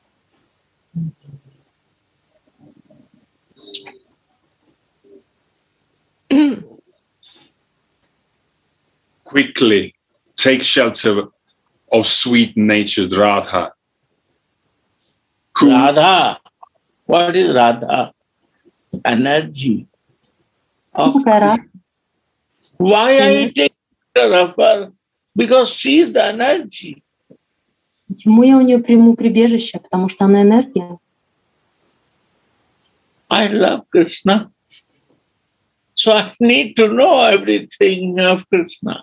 Quickly take shelter of sweet-natured Radha. Who, Radha. What is Radha? Energy. Что такая Радха? Why are you taking care of her? Because she is the energy. Почему я у нее приму прибежище? Потому что она энергия. I love Krishna. So I need to know everything of Krishna.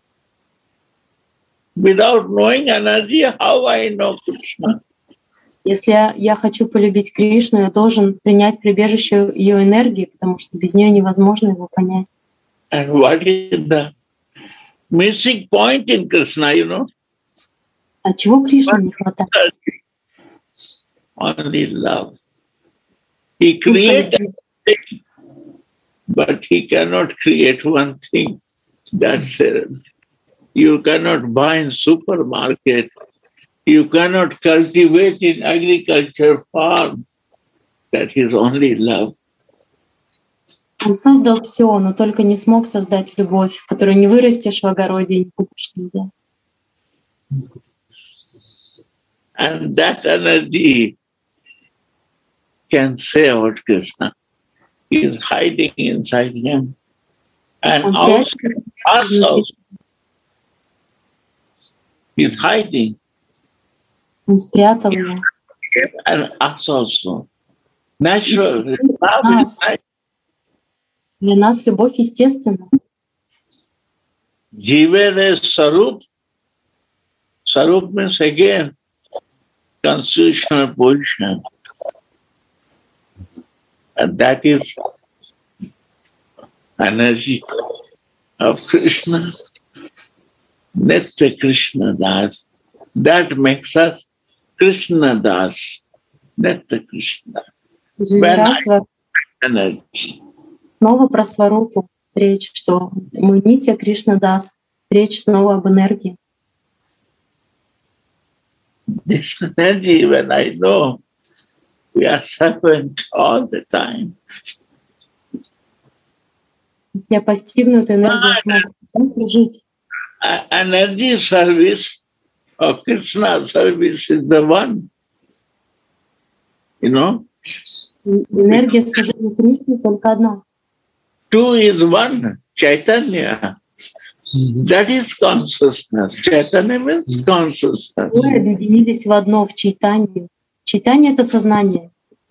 Without knowing energy, how I know Krishna? Если я, я хочу полюбить Кришну, я должен принять прибежище ее энергии, потому что без нее невозможно его понять. And what is the missing point in Krishna, you know? А чего Кришне не хватает? Only love. He creates everything, but he cannot create one thing. That's it. you cannot buy in supermarket, you cannot cultivate in agriculture farm. That is only love. Он создал все, но только не смог создать любовь, которую не вырастешь в огороде и не купишь нигде. And that energy can say about Krishna. He is hiding inside him. And also, us also. He is hiding. Он спрятал ее. And us also. Natural. Для нас любовь естественна. Jivere Sarup. Sarup means again constitutional position. And that is energy of Krishna. Nitya Krishna Das. That makes us Krishna Das. Nitya Krishna. When I energy. Снова про сварупу речь, что мы Нитья Кришна Дас. Речь снова об энергии. This energy, when I know, we are servant all the time. Я постигну эту энергию, смогу служить. Energy service or Krishna service is the one. You know? Энергия служения Кришне только одна. Two is one, Chaitanya. That is consciousness. Chaitanya means consciousness. Мы объединились в одно, в Чайтанье. Чайтанье — это сознание.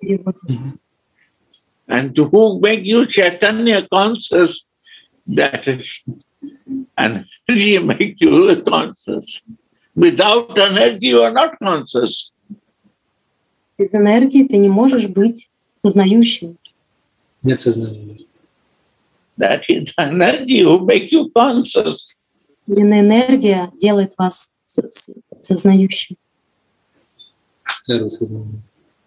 And to who make you Chaitanya conscious, that is energy make you conscious. Without energy, you are not conscious. Без энергии ты не можешь быть сознающим. Нет сознания. That is energy who make you conscious. Именно энергия делает вас сознающим. Второе сознание.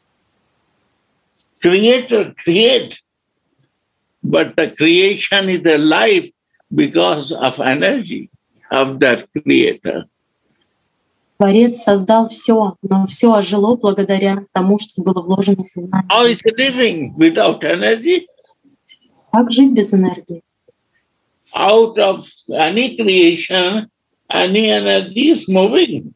Creator create, but the creation is alive because of energy of that creator. Творец создал все, но все ожило благодаря тому, что было вложено в сознание. How is living without energy? Как жить без энергии? Out of any creation, any energy is moving.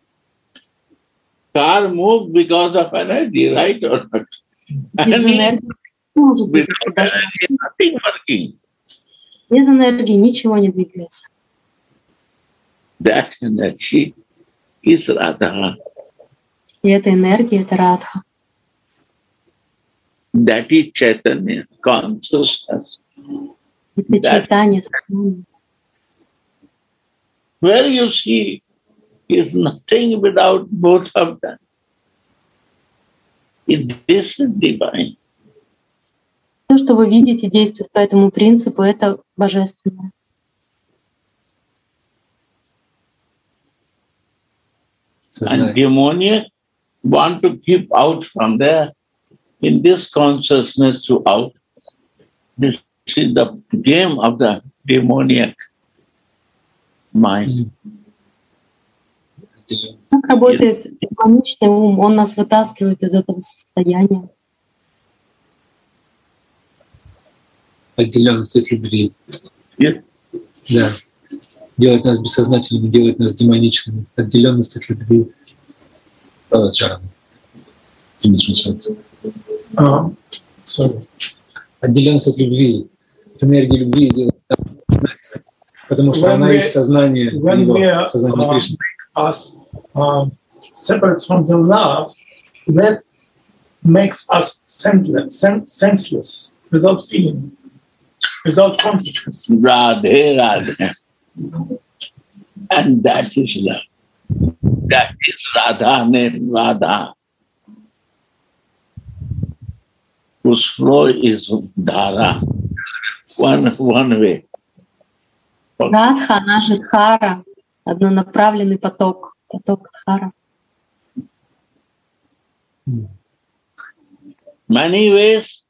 Car moves because of energy, right or not? Без энергии не может двигаться даже. Nothing working. Без энергии ничего не двигается. That energy is Radha. И эта энергия — это Радха. That is Chaitanya, consciousness. Это Чайтанья. Where you see is nothing without both of them. This is divine. То, что вы видите, действует по этому принципу, это божественное. And demoniac want to keep out from there. In this consciousness to out. This is the game of the demoniac mind. Как работает демоничный ум? Он нас вытаскивает из этого состояния. Отделенность от любви. Yes. Да. Делает нас бессознательными, делает нас демоничными. Отделенность от любви. Um, sorry. Отделенность от любви. От энергии любви делает нас сознательными. Потому что она есть сознание Его, сознание Кришны. Us um, separate from the love, that makes us senseless, sen- senseless without feeling, without consciousness. Radhe, Radhe. And that is love. That is Radha name, Radha. Whose flow is Dhara. One, one way. Радха, она же Дхара. Однонаправленный поток, поток Дхара. Many ways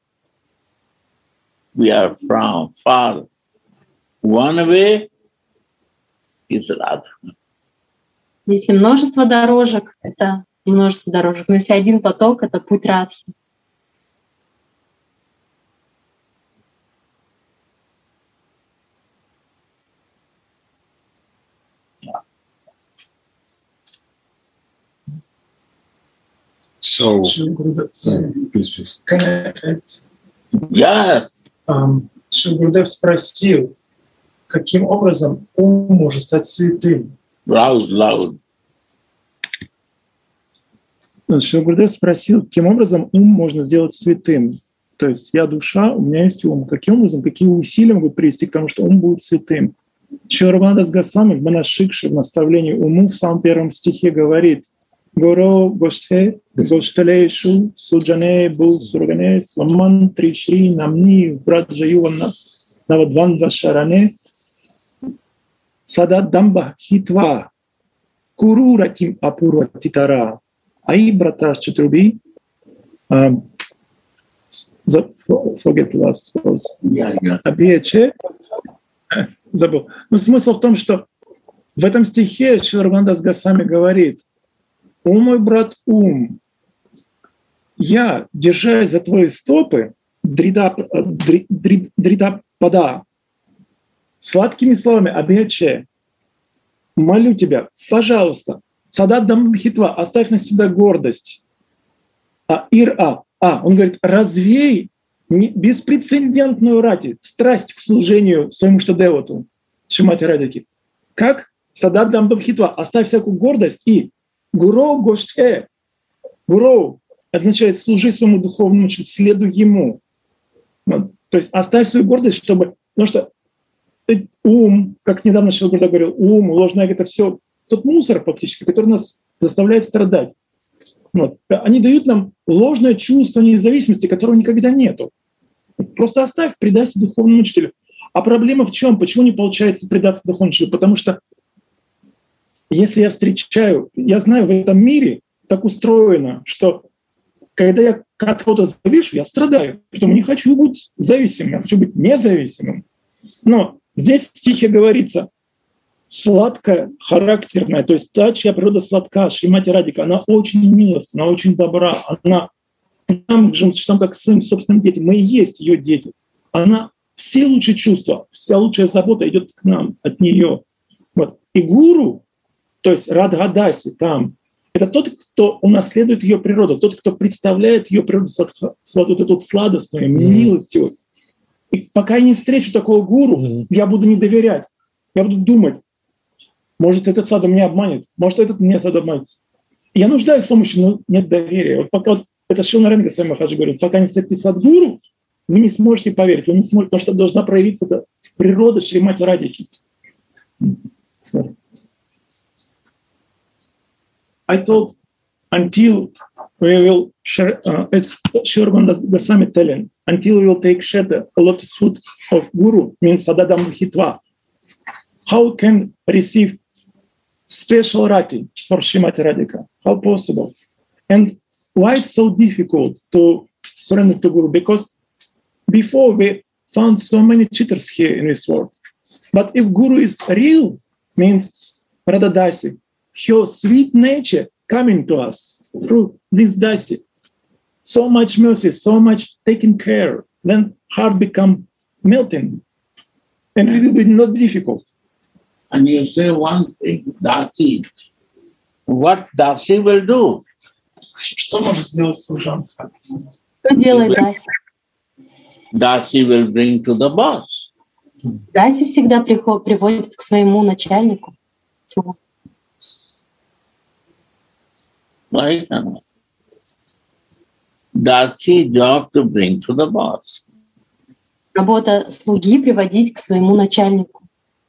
we are from far. One way is Radha. Если множество дорожек, это множество дорожек. Но если один поток, это путь Радхи. So, sorry, please, please. Can I add? Yes. Um, Шри Гурудев спросил, каким образом ум может стать святым. Loud, loud. Шри Гурудев спросил, каким образом ум можно сделать святым. То есть я душа, у меня есть ум. Каким образом, какие усилия могут привести к тому, что ум будет святым? Шри Раванадас Госвами в Манашикше, в наставлении уму, в самом первом стихе говорит: Горо Гоштхе, Гошталешу, Суджане, Бул, Сургане, Сламан, Тришри, Намни, Браджаювана, Навадвандва Шаране, Сада Дамба Хитва, Куру Ратим Апурва Титара, Аи Браташ Чатруби, forget the last words. Абиече, забыл. Но смысл в том, что в этом стихе Шри Раванадас Госвами говорит: «О мой брат ум, я, держась за твои стопы, дрида, дри, дри, дрида пада, сладкими словами абьяче, молю тебя, пожалуйста, садат дам хитва, оставь на себя гордость. А ир-а, а, он говорит, развей беспрецедентную рати, страсть к служению своему штадевату, Шримати Радхики. Как? Садат дам хитва, оставь всякую гордость и Гуру гоштхе. Гуру означает служи своему духовному учителю, следуй ему. Вот. То есть оставь свою гордость, чтобы... Потому что ум, как недавно Шри Гурудев говорил, ум, ложное эго — это все тот мусор фактически, который нас заставляет страдать. Вот. Они дают нам ложное чувство независимости, которого никогда нету. Просто оставь, предайся духовному учителю. А проблема в чем? Почему не получается предаться духовному учителю? Потому что если я встречаю, я знаю, в этом мире так устроено, что когда я от кого-то завишу, я страдаю, потому не хочу быть зависимым, я хочу быть независимым. Но здесь в стихе говорится сладкая, характерная, то есть та, чья природа сладка, Шримати Радхика, она очень милостна, она очень добра, она нам, сам как сын собственным детям, мы и есть ее дети. Она все лучшие чувства, вся лучшая забота идет к нам от нее. Вот. И гуру, то есть Радхадаси там, это тот, кто унаследует ее природу, тот, кто представляет ее природу, вот эту сладостную, милостивую. И пока я не встречу такого гуру, я буду не доверять. Я буду думать, может, этот саду меня обманет, может, этот меня саду обманет. Я нуждаюсь в помощи, но нет доверия. Вот пока вот, это Шрила Нарайана Госвами Махарадж говорит, пока не встретите садгуру, вы не сможете поверить, вы не сможете, потому что должна проявиться эта природа Шримати Радхики. Sorry. I thought until we will share, uh, it's Shri Ravanadas Goswami telling, until we will take shelter, a lotus foot of Guru means Sadadam Hitva. How can receive special rati for Shrimati Radhika? How possible? And why it's so difficult to surrender to Guru? Because before we found so many cheaters here in this world. But if Guru is real, means Radhadasi, her sweet nature coming to us through this dasi. So much mercy, so much taking care, then heart become melting. And it will be not difficult. And you say one thing, dasi. What dasi will do? Что может сделать служанка? Что делает Даси? Dasi will bring to the boss. Даси всегда приход, приводит к своему начальнику. Right? Dasi job to bring to the boss. Работа слуги приводить к своему начальнику.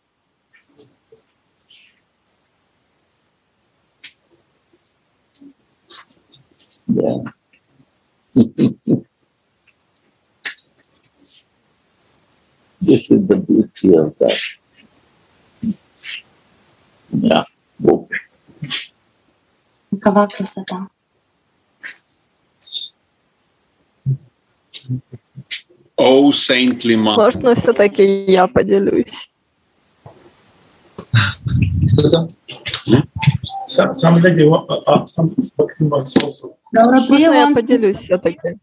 Yeah. This is the beauty of that. Yeah. Okay. Какова красота. Oh, saintly mother. Можно все-таки я поделюсь? Кто там? Some, some lady, uh, uh, some Bhakti wants also. Можно я поделюсь все-таки?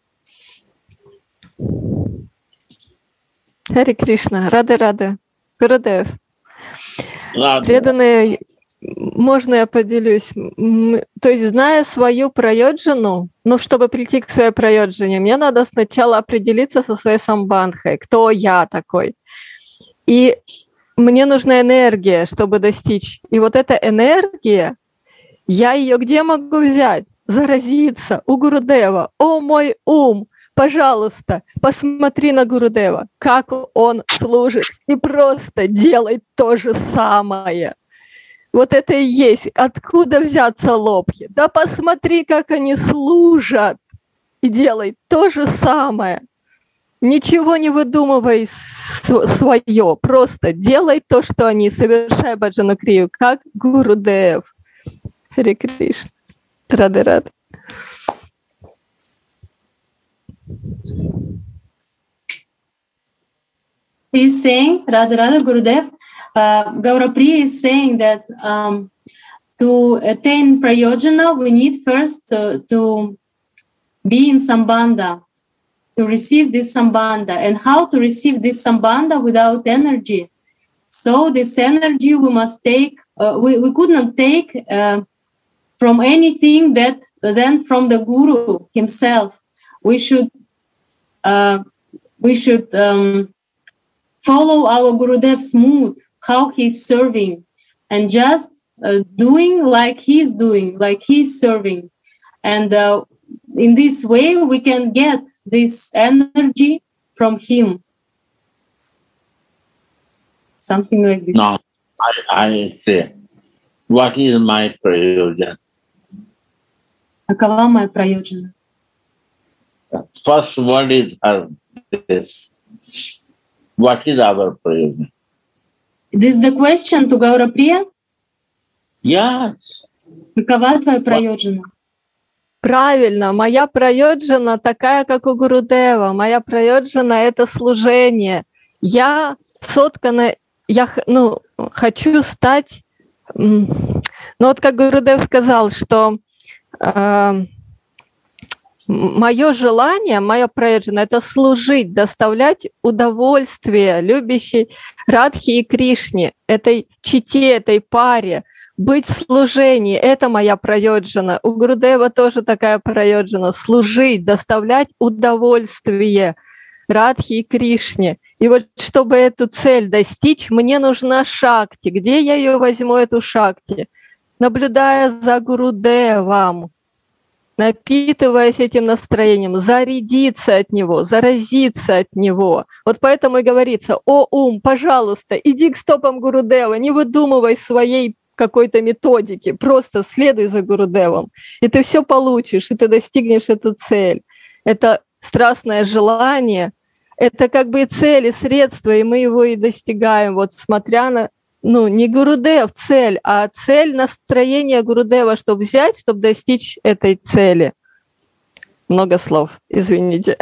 Хари Кришна, рады-рады. Гурудев. Преданные, можно я поделюсь? То есть, зная свою прайоджану, ну, чтобы прийти к своей прайоджане, мне надо сначала определиться со своей самбандхой, кто я такой. И мне нужна энергия, чтобы достичь. И вот эта энергия, я ее где могу взять? Заразиться у Гурудева. О, мой ум! Пожалуйста, посмотри на Гурудева, как он служит, и просто делай то же самое. Вот это и есть. Откуда взяться лобхи? Да посмотри, как они служат, и делай то же самое. Ничего не выдумывай свое, просто делай то, что они, совершай баджану крию, как Гурудев. Харе Кришна. Рады-рады. He's saying, Radha Radha Gurudev, uh, Gaurapriya is saying that um, to attain prayojana, we need first uh, to be in sambandha, to receive this sambandha. And how to receive this sambandha without energy? So this energy we must take, uh, we, we could not take uh, from anything that then from the Guru himself. We should uh, we should um, follow our Gurudev's mood, how he's serving, and just uh, doing like he's doing, like he's serving. And uh, in this way, we can get this energy from him. Something like this. No, I, I say, what is my prayojan? Какова моя прайоджана? First word is her. This. What is our prayojan? This is the question to Gaurapriya? Yes. Какова твоя прайоджана? Правильно, моя прайоджана такая, как у Гурудева. Моя прайоджана — это служение. Я соткана, я ну, хочу стать... Ну вот как Гурудев сказал, что э, мое желание, моя прайоджана — это служить, доставлять удовольствие любящей Радхи и Кришне, этой чите, этой паре, быть в служении — это моя прайоджана. У Гурудева тоже такая прайоджана — служить, доставлять удовольствие Радхи и Кришне. И вот чтобы эту цель достичь, мне нужна шакти. Где я ее возьму, эту шакти? Наблюдая за Гурудевом, напитываясь этим настроением, зарядиться от него, заразиться от него. Вот поэтому и говорится: о, ум, пожалуйста, иди к стопам Гурудева, не выдумывай своей какой-то методики, просто следуй за Гурудевом, и ты все получишь, и ты достигнешь эту цель. Это страстное желание, это как бы и цель, и средство, и мы его и достигаем, вот смотря на, ну, не Гурудев цель, а цель настроения Гурудева, чтобы взять, чтобы достичь этой цели. Много слов, извините.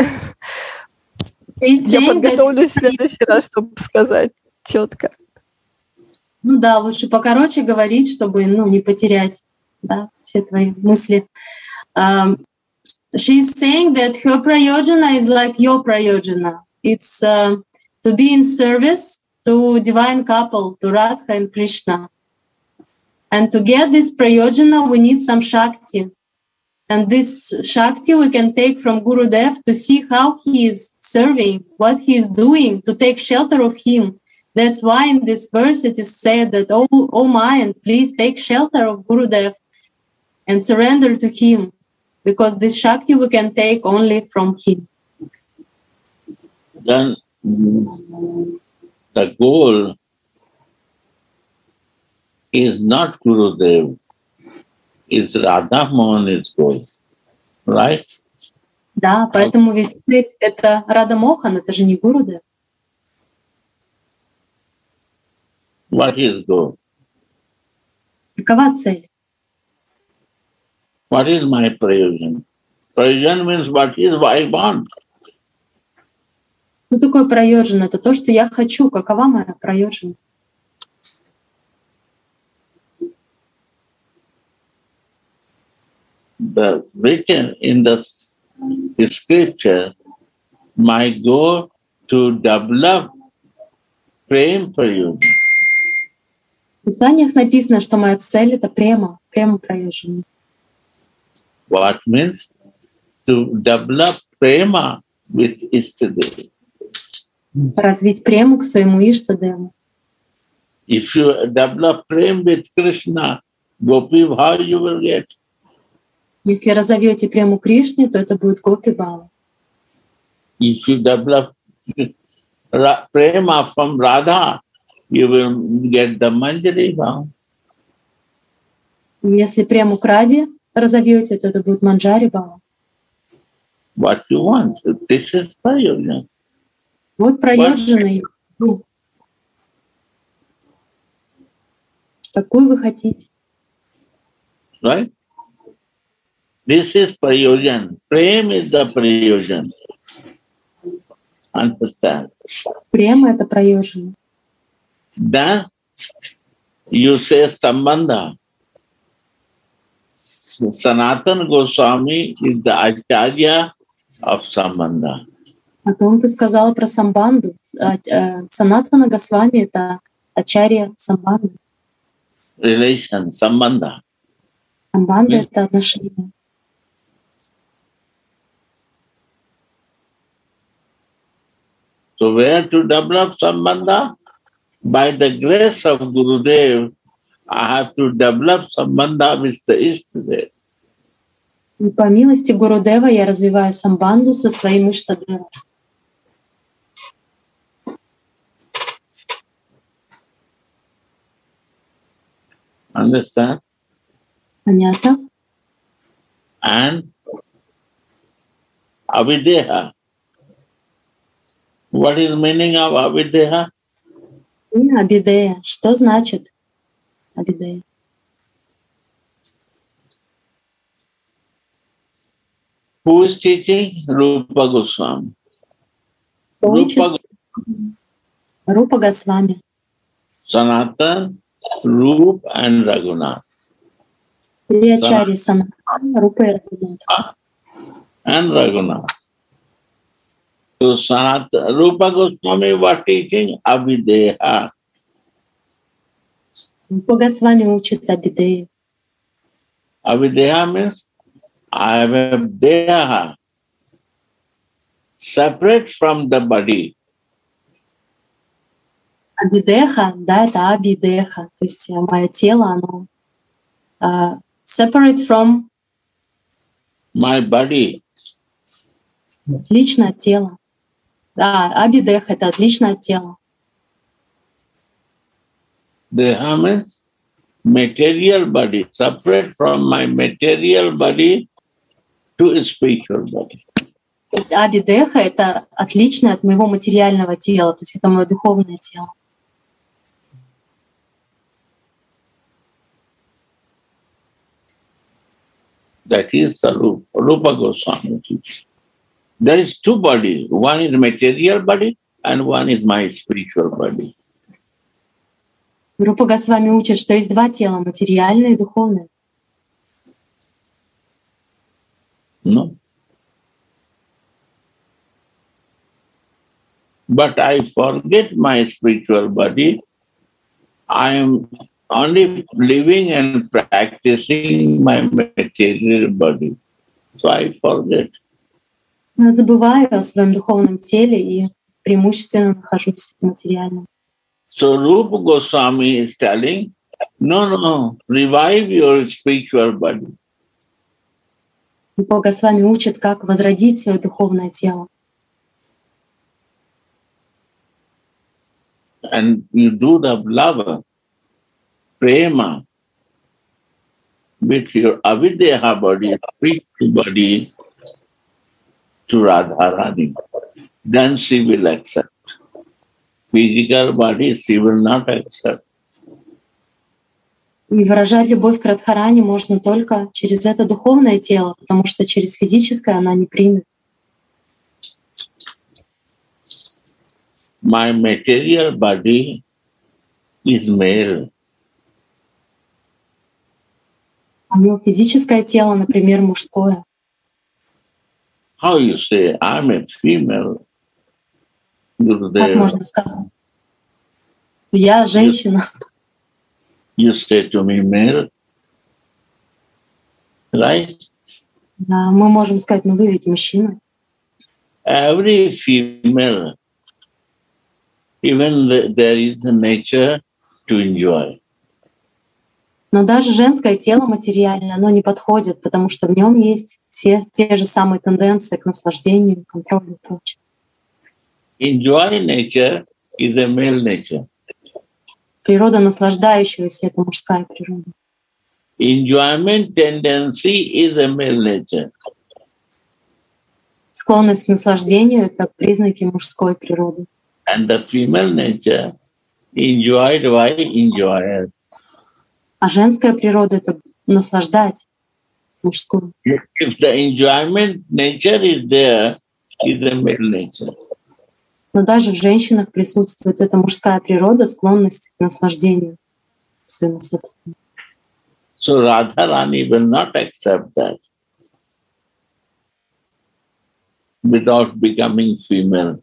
Я подготовлюсь в следующий раз, чтобы сказать четко. Ну да, лучше покороче говорить, чтобы, ну, не потерять, да, все твои мысли. Um, she's saying that her prayojana is like your prayojana. It's uh, to be in service to divine couple, to Radha and Krishna. And to get this prayojana, we need some shakti. And this shakti we can take from Gurudev to see how he is serving, what he is doing, to take shelter of him. That's why in this verse it is said that, oh, oh mind, please take shelter of Gurudev and surrender to him, because this Shakti we can take only from him. Then the goal is not Gurudev, it's Radha Mohan's goal, right? Да, поэтому ведь это Рада Мохан, это же не Гурудев. What is goal? Какова цель? What is my prayojan? Prayojan means what is what I want. Что такое прайоджана? Это то, что я хочу. Какова моя прайоджана? the written in the scripture, my goal to develop prem prayojana. В Писаниях написано, что моя цель — это према, према прayojana. What means to develop prema with Ishtadev? Развить прему к своему Иштадеву. If you develop prem with Krishna, Gopi Bhav you will get. Если разовьете прему Кришне, то это будет Гопи Бхава. If you develop prema from Radha, you will get the Manjari Bhav. Если прему к Раде разовьете, то это будет Манджари Бхава. What you want? This is prayojana. Вот прayojana. Ну, какую вы хотите? Right? This is prayojana. Prem is the prayojana. Understand? Према — это прayojana. Then you say Sambandha. Sanatana Goswami is the Acharya of Sambandha. Потом ты сказала про Самбанду. Санатана Госвами — это Ачарья Самбанды. Relation, Sambandha. Самбанда — это отношения. So where to develop Sambandha? By the grace of Gurudev, I have to develop Sambandha with the Ishtadev. И по милости Гурудева я развиваю самбанду со своим Иштадевом. Understand? Понятно? And Avideha. What is meaning of Avideha? И Абидея. Что значит Абидея? Who is teaching? Rupa Goswami. Rupa, Rupa Goswami. Sanatan, Rup and Raghunath. Три Ачарьи Санатана, Рупа и Рагунат. And Raghunath. So Sanatan, Rupa Goswami was teaching Avideha. Рупа Госвами учит Абидею. Avideha means I have a deha separate from the body. Абидеха, да, это абидеха. То есть мое тело, оно uh, separate from my body. Отлично от тела. Да, абидеха — это отлично от тела. Deha means material body, separate from my material body to a spiritual body. Абидеха — это отлично от моего материального тела, то есть это мое духовное тело. That is the Rupa, Rupa Goswami teaching. There is two bodies. One is material body and one is my spiritual body. Рупа Госвами учит, что есть два тела, материальное и духовное. No. But I forget my spiritual body. I am only living and practicing my material body. So I forget. Но забываю о своем духовном теле и преимущественно нахожусь в материальном. So Rupa Goswami is telling, no, no, revive your spiritual body. Рупа Госвами учит, как возродить свое духовное тело. And you do the love, prema, with your avideha body, spiritual body, to Radharani. Then she will accept. Physical body she will not accept. И выражать любовь к Радхарани можно только через это духовное тело, потому что через физическое она не примет. My material body is male. У него физическое тело, например, мужское. How you say, I'm a female? Как можно сказать? Я женщина. You say to me, male, right? Да, мы можем сказать, ну вы ведь мужчина. Every female, even the, there is a nature to enjoy. Но даже женское тело материальное, оно не подходит, потому что в нем есть все те же самые тенденции к наслаждению, контролю и прочее. Enjoy nature is a male nature. Природа наслаждающегося — это мужская природа. Enjoyment tendency is a male nature. Склонность к наслаждению — это признаки мужской природы. And the female nature enjoyed by enjoyer. А женская природа — это наслаждать мужскую. If the enjoyment nature is there, is a male nature. Но даже в женщинах присутствует эта мужская природа, склонность к наслаждению своему собственному. So Radharani will not accept that without becoming female.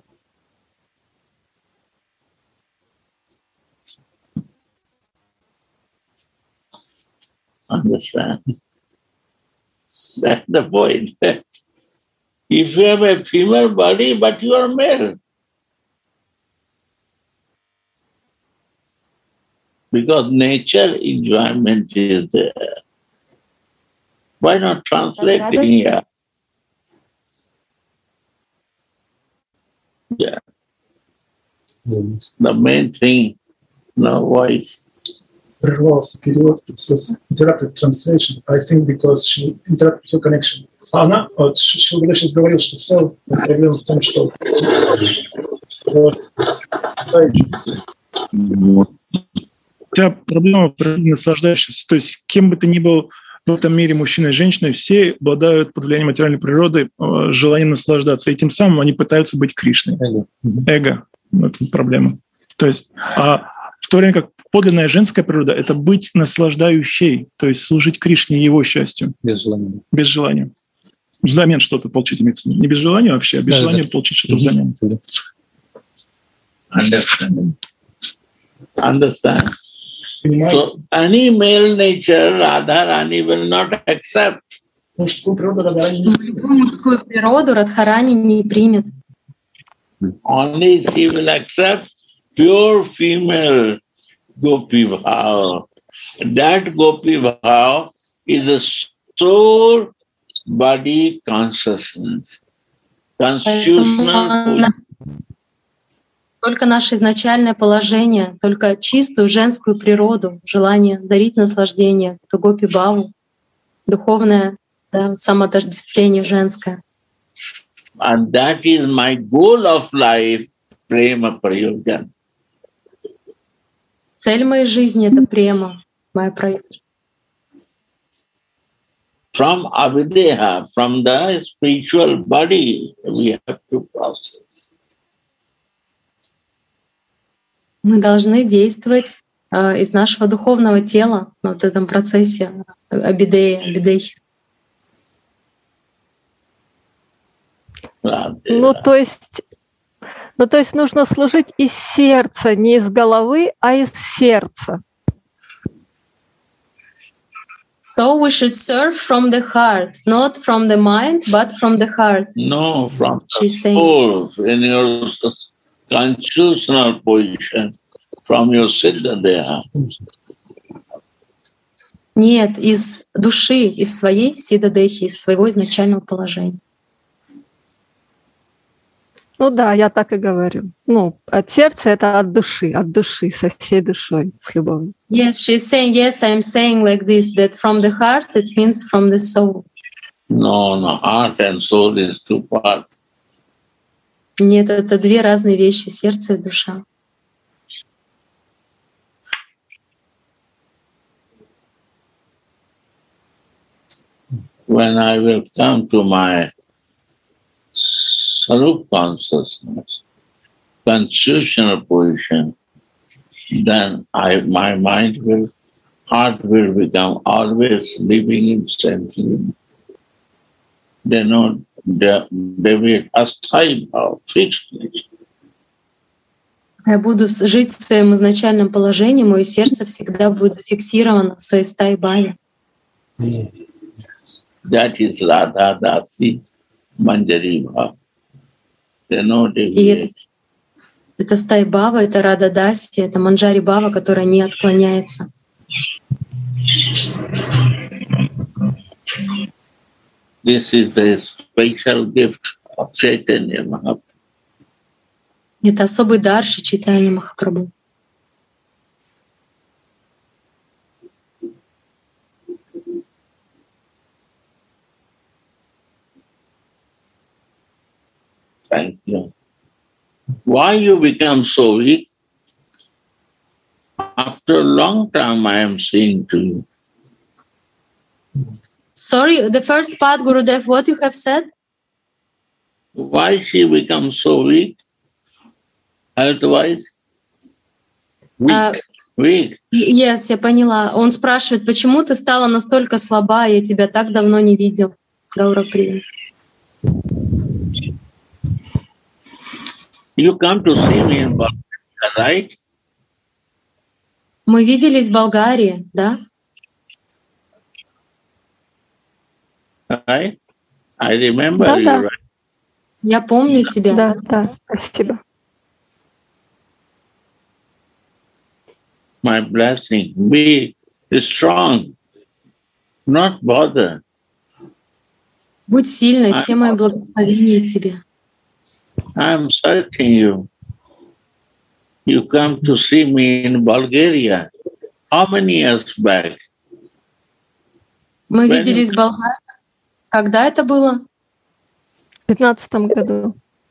Understand? That's the point. If you have a female body, but you are male. Because nature enjoyment is there. Why not translating here? Yeah. The main thing, no voice. Прервался перевод, interrupted translation, I think because she interrupted your connection. А она, вот, Шилгада сейчас говорил, что вся проблема в том, что вся проблема наслаждающаяся, то есть кем бы ты ни был в этом мире, мужчиной и женщиной, все обладают под влиянием материальной природы желанием наслаждаться, и тем самым они пытаются быть Кришной. Эго. Эго. Это проблема. То есть, а в то время как подлинная женская природа — это быть наслаждающей, то есть служить Кришне и его счастью. Без желания. Без желания. Взамен что-то получить, имеется в виду. Не без желания вообще, а без да, желания да. Получить что-то взамен. Understand. Understand. So any male nature Radharani will not accept. Мужскую природу Радхарани не примет. Мужскую природу Радхарани не примет. Only she will accept pure female Gopi Bhav. That Gopi Bhav is a soul body consciousness. Constitutional. Только наше изначальное положение, только чистую женскую природу, желание дарить наслаждение, то Гопи Бхаву, духовное, да, самоотождествление женское. And that is my goal of life, prema prayojan. Цель моей жизни — это према, моя проявление. From avideha, from the spiritual body, we have to process. Мы должны действовать э, из нашего духовного тела в вот этом процессе абидеи, абидей. Ну, то есть, ну, то есть нужно служить из сердца, не из головы, а из сердца. So we should serve from the heart, not from the mind, but from the heart. No, from the soul, in your constitutional position, from your siddha deha. Нет, из души, из своей сиддха-дехи, из своего изначального положения. Ну да, я так и говорю. Ну, от сердца — это от души, от души, со всей душой, с любовью. Yes, she's saying, yes, I'm saying like this, that from the heart, it means from the soul. No, no, heart and soul is two parts. Нет, это две разные вещи, сердце и душа. When I will come to my Sarup consciousness, constitutional position, then I, my mind will heart will become always living in sense. They know they, they will astai bhava, fixedness. Я буду жить в своем изначальном положении, мое сердце всегда будет зафиксировано в своей стай-бхаве. That is Radha Dasi Manjari Bhava. They know they will. Это стай-бхава, это Рада Даси, это Манджари Бхава, которая не отклоняется. This is the special gift of Chaitanya Mahaprabhu. Это особый дар Шри Чайтанья Махапрабху. Thank you. Why you become so weak? After a long time I am saying to you. Sorry, the first part, Gurudev, what you have said? Why she becomes so weak? Health-wise? Weak. Uh, weak. Yes, я поняла. Он спрашивает, почему ты стала настолько слаба, я тебя так давно не видел, Гаураприя. You come to see me in Bulgaria, right? Мы виделись в Болгарии, да? Right? I remember да, you, да. right? Я помню тебя. Да, да, спасибо. My blessing, be strong, not bother. Будь сильной, все мои благословения тебе. I'm searching you. You come to see me in Bulgaria. How many years back? Мы виделись в Болгарии. Когда это было? В пятнадцатом году.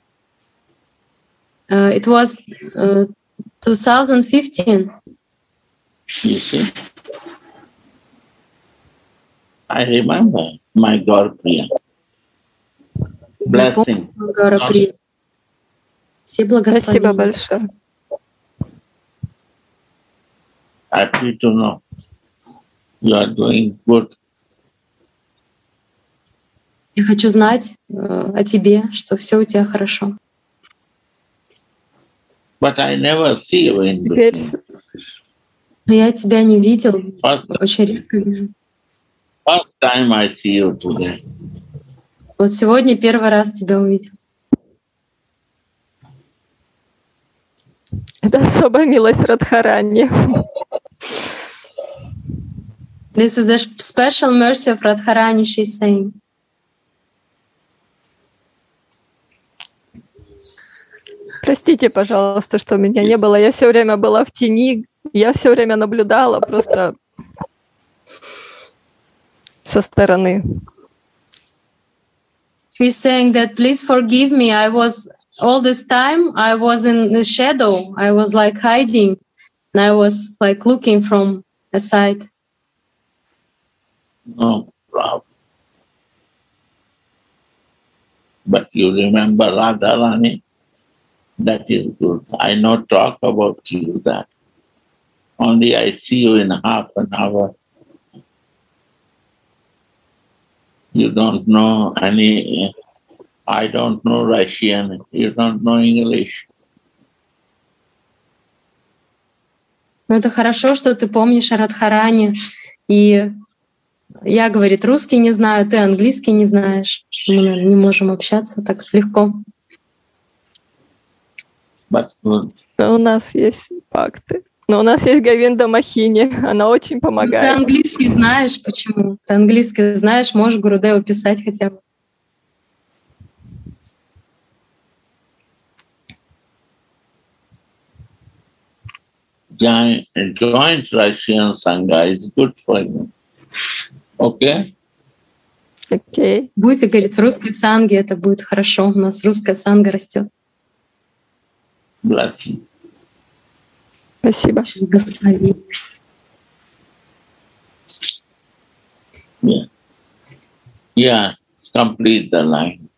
Uh, it was uh, twenty fifteen. You see? I remember my Gaurapriya. Blessing. Gaurapriya. Все благословения. Спасибо большое. Happy to know you are doing good. Я хочу знать uh, о тебе, что все у тебя хорошо. But I never see you in between. Но я тебя не видел, First, очень редко вижу. first time I see you today. Вот сегодня первый раз тебя увидел. Это особая милость Радхарани. This is a special mercy of Radharani, she's saying. Простите, пожалуйста, что меня не было. Я все время была в тени, я все время наблюдала просто со стороны. She's saying that please forgive me. I was all this time I was in the shadow. I was like hiding, and I was like looking from the side. No problem. But you remember Radharani? That is good. I not talk about you that. Only I see you in half an hour. You don't know any, I don't know Russian, you don't know English. Ну, это хорошо, что ты помнишь о Радхарани. И я, говорит, русский не знаю, ты английский не знаешь, что мы, наверное, не можем общаться так легко. But good. У нас есть факты. Но у нас есть Говинда Махини, она очень помогает. Ты английский знаешь, почему? Ты английский знаешь, можешь Гурудеву писать хотя бы. Joint, joint Russian Sangha is good for you. Okay? Окей. Okay. Будете, говорит, в русской санге, это будет хорошо. У нас русская санга растет. Blessing. Спасибо. Благослови. Yeah. Yeah, complete the line.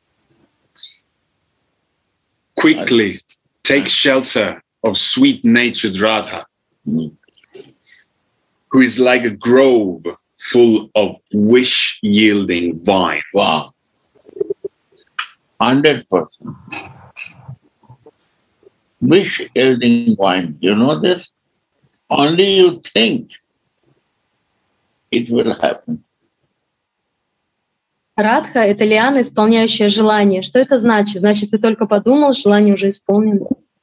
Quickly take shelter of sweet-natured Radha. Mm. who is like a grove full of wish-yielding vines. Wow. Hundred percent. Wish-yielding wine. You know this? Only you think it will happen. Радха — это лиана, исполняющая желание. Что это значит? Значит, ты только подумал, желание уже исполнено.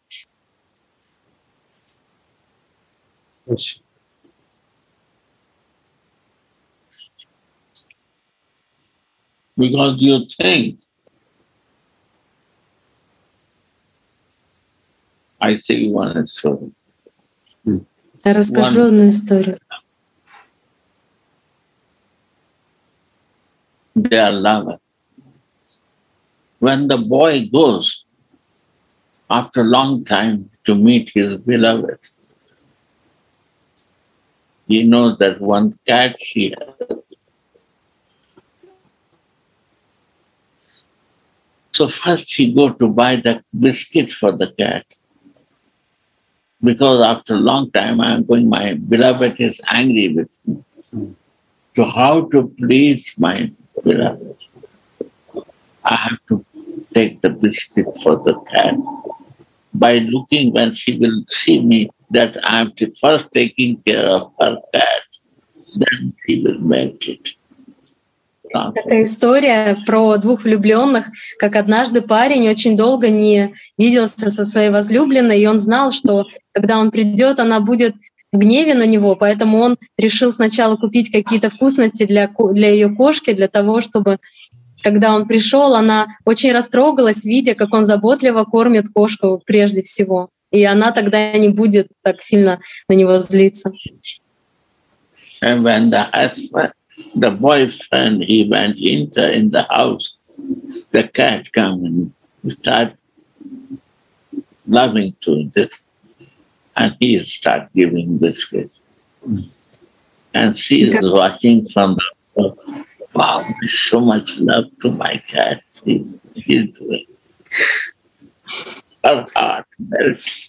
Because you think. I say one story. Я расскажу One. одну историю. They are lovers. When the boy goes after a long time to meet his beloved, he knows that one cat she has. So first he go to buy the biscuit for the cat. Because after a long time I am going, my beloved is angry with me. So how to please my beloved? I have to take the biscuit for the cat. By looking when she will see me that I am first taking care of her cat, then she will make it. Это история про двух влюбленных, как однажды парень очень долго не виделся со своей возлюбленной, и он знал, что когда он придет, она будет в гневе на него, поэтому он решил сначала купить какие-то вкусности для, для ее кошки, для того, чтобы, когда он пришел, она очень растрогалась, видя, как он заботливо кормит кошку прежде всего, и она тогда не будет так сильно на него злиться. And when the husband, the boyfriend, he went enter in the house, the cat come and start loving to this, and he start giving biscuits. And she is watching from the door. Wow, so much love to my cat. He's, he's doing. Her heart melts.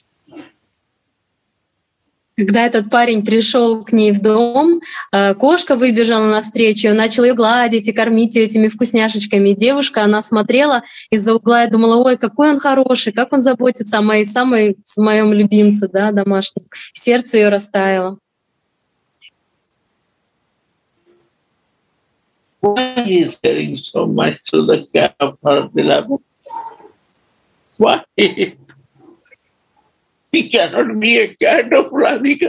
Когда этот парень пришел к ней в дом, кошка выбежала навстречу, начал ее гладить и кормить ее этими вкусняшечками. И девушка, она смотрела из-за угла и думала: ой, какой он хороший, как он заботится о моей самой, о моем любимце, да, домашнем. Сердце ее растаяло. Why he is caring so much to the cat of her beloved? Why? He cannot be a cat of Radhika.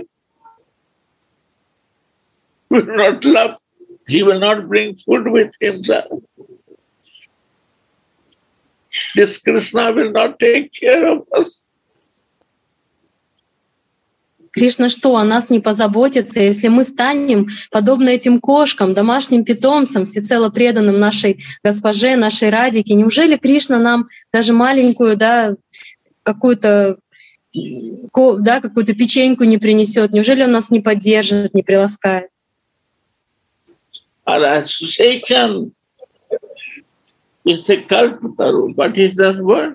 He will not love. He will not bring food with himself. This Krishna will not take care of us. Кришна что, о нас не позаботится, если мы станем подобны этим кошкам, домашним питомцам, всецело преданным нашей госпоже, нашей Радике? Неужели Кришна нам даже маленькую, да, какую-то да, какую-то печеньку не принесет? Неужели он нас не поддержит, не приласкает? Our association is a kalpataru. What is that word?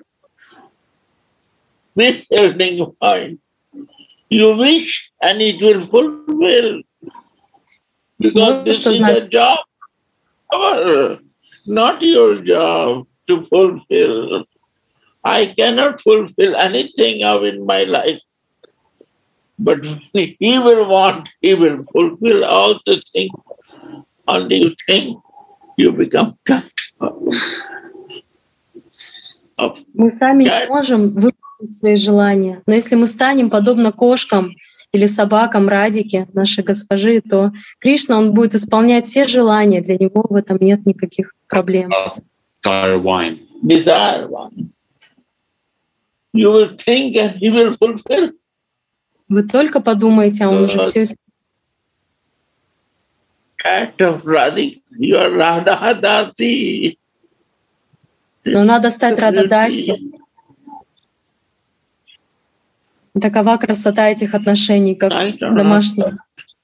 Withholding point. You wish and it will fulfill. Because this is the job, not your job to fulfill. I cannot fulfill anything of in my life. But when he will want, he will fulfill all the things. Only you think you become cut of. Мы сами не можем выполнить свои желания. Но если мы станем подобно кошкам или собакам Радики, нашей госпожи, то Кришна, он будет исполнять все желания. Для него в этом нет никаких проблем. Desire wine. Desire wine. You will think and he will fulfill. Вы только подумаете, а он уже все исполнит. Cat of Radhika, you are Radha Dasi. Но надо стать Радha-даси. Такова красота этих отношений, как домашних.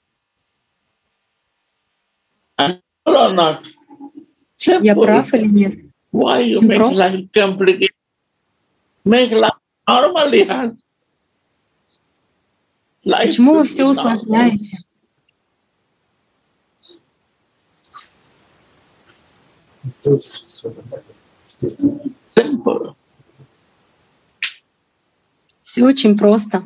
Я прав или нет? Why you make life complicated? Make life normally hard. Почему вы все усложняете? Simple. Все очень просто.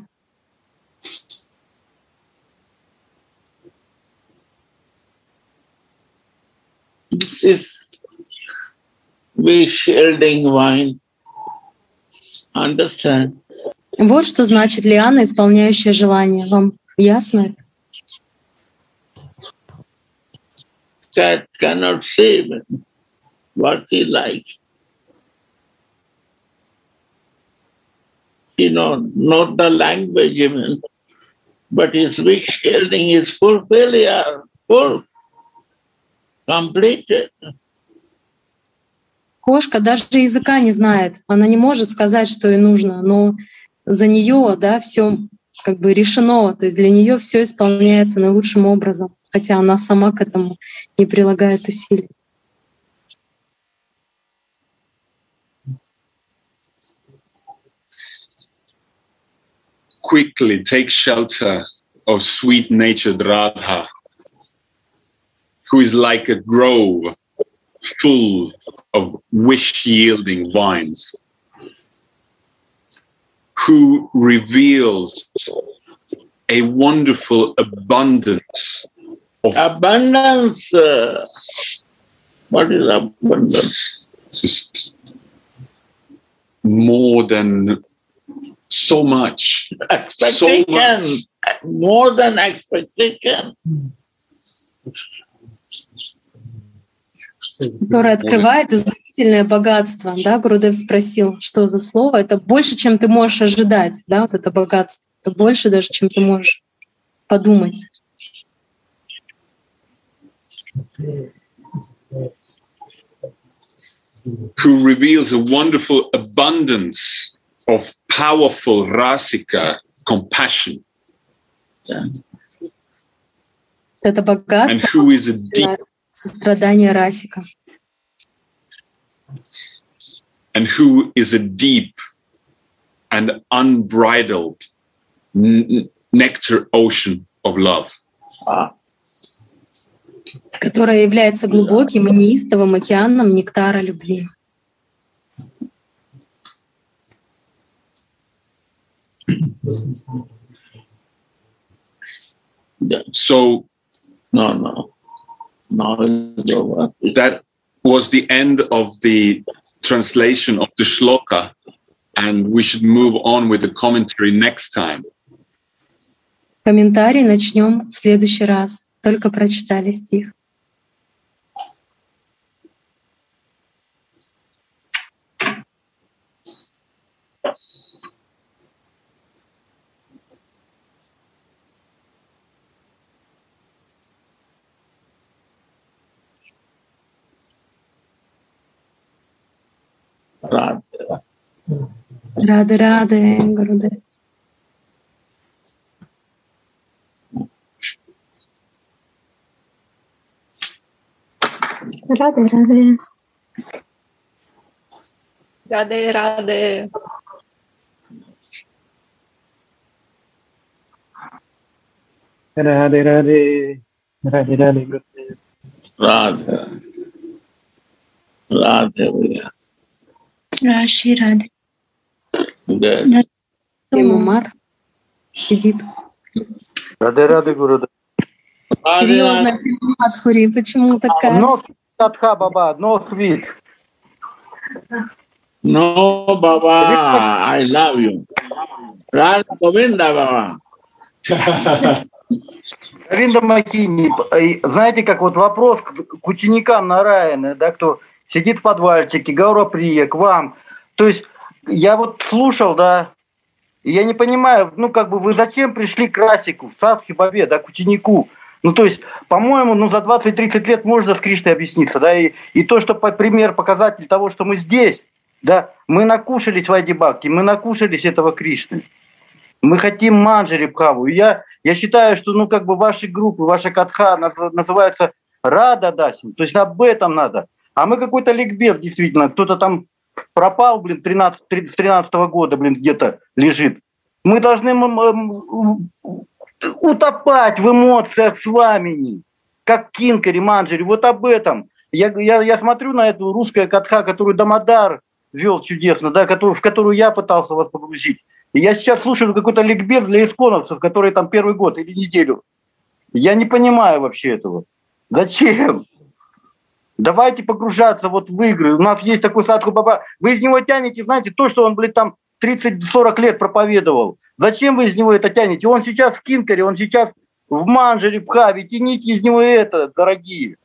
This is we shielding wine. Understand? Вот что значит лиана, исполняющая желание. Вам ясно это? Cat cannot say what he likes. You know, not the language even, but his wish shielding is full failure, full, completed. Кошка даже языка не знает. Она не может сказать, что ей нужно, но за нее, да, все как бы решено. То есть для нее все исполняется наилучшим образом, хотя она сама к этому не прилагает усилий. Quickly take shelter of sweet-natured Radha, who is like a grove full of wish-yielding vines, who reveals a wonderful abundance of abundance. Uh, what is abundance? Just more than so much. Expectation, So much. more than expectation. Которая открывает изумительное богатство. Да, Гурудев спросил, что за слово. Это больше, чем ты можешь ожидать, да, вот это богатство. Это больше даже, чем ты можешь подумать. Who reveals a wonderful abundance of powerful rasika compassion, Это and богатство, who is a deep сострадание расика. and who is a deep and unbridled n- nectar ocean of love. Которая является глубоким и неистовым океаном нектара любви. So, no, no, no, it's over. that was the end of the translation of the shloka, and we should move on with the commentary next time. Комментарий начнем в следующий раз. Только прочитали стих. Рады, рады, Гурудев. Рады, рады. Рады, рады. Ради, ради, ради, ради. Radha. Radha, Radha. Раши, рады. Good. Ему мат сидит. Рады, рады, Гурудев. Серьезно, Мадхури, почему такая? No Sadha Baba, no sweet. No, Baba, I love you. Radha Govinda, Baba. Говинда Макини, знаете, как вот вопрос к ученикам Нараяны, да, кто сидит в подвальчике, Гаураприя, к вам. То есть я вот слушал, да, и я не понимаю, ну как бы вы зачем пришли к Расику, в Садхи Бабе, да, к ученику? Ну, то есть, по-моему, ну, за двадцать-тридцать лет можно с Кришной объясниться, да, и, и то, что пример, показатель того, что мы здесь, да, мы накушались Вайди Бхакти, мы накушались этого Кришны. Мы хотим Манджари Бхаву. И я, я считаю, что, ну, как бы ваши группы, ваша катха называется Рада Дасим, то есть об этом надо. А мы какой-то ликбез, действительно, кто-то там пропал, блин, тринадцать, с тринадцатого года, блин, где-то лежит. Мы должны утопать в эмоциях с вами, как Кинкари, Манджари, вот об этом. я, я, я смотрю на эту русскую катха, которую Дамодар вел чудесно, да, которую, в которую я пытался вас погрузить. И я сейчас слушаю какой-то ликбез для исконовцев, которые там первый год или неделю. Я не понимаю вообще этого. Зачем? Давайте погружаться вот в игры. У нас есть такой Садху Баба. Вы из него тянете, знаете, то, что он, блядь, там тридцать-сорок лет проповедовал. Зачем вы из него это тянете? Он сейчас в Кинкаре, он сейчас в Манджаре, в Хаве. Тяните из него это, дорогие.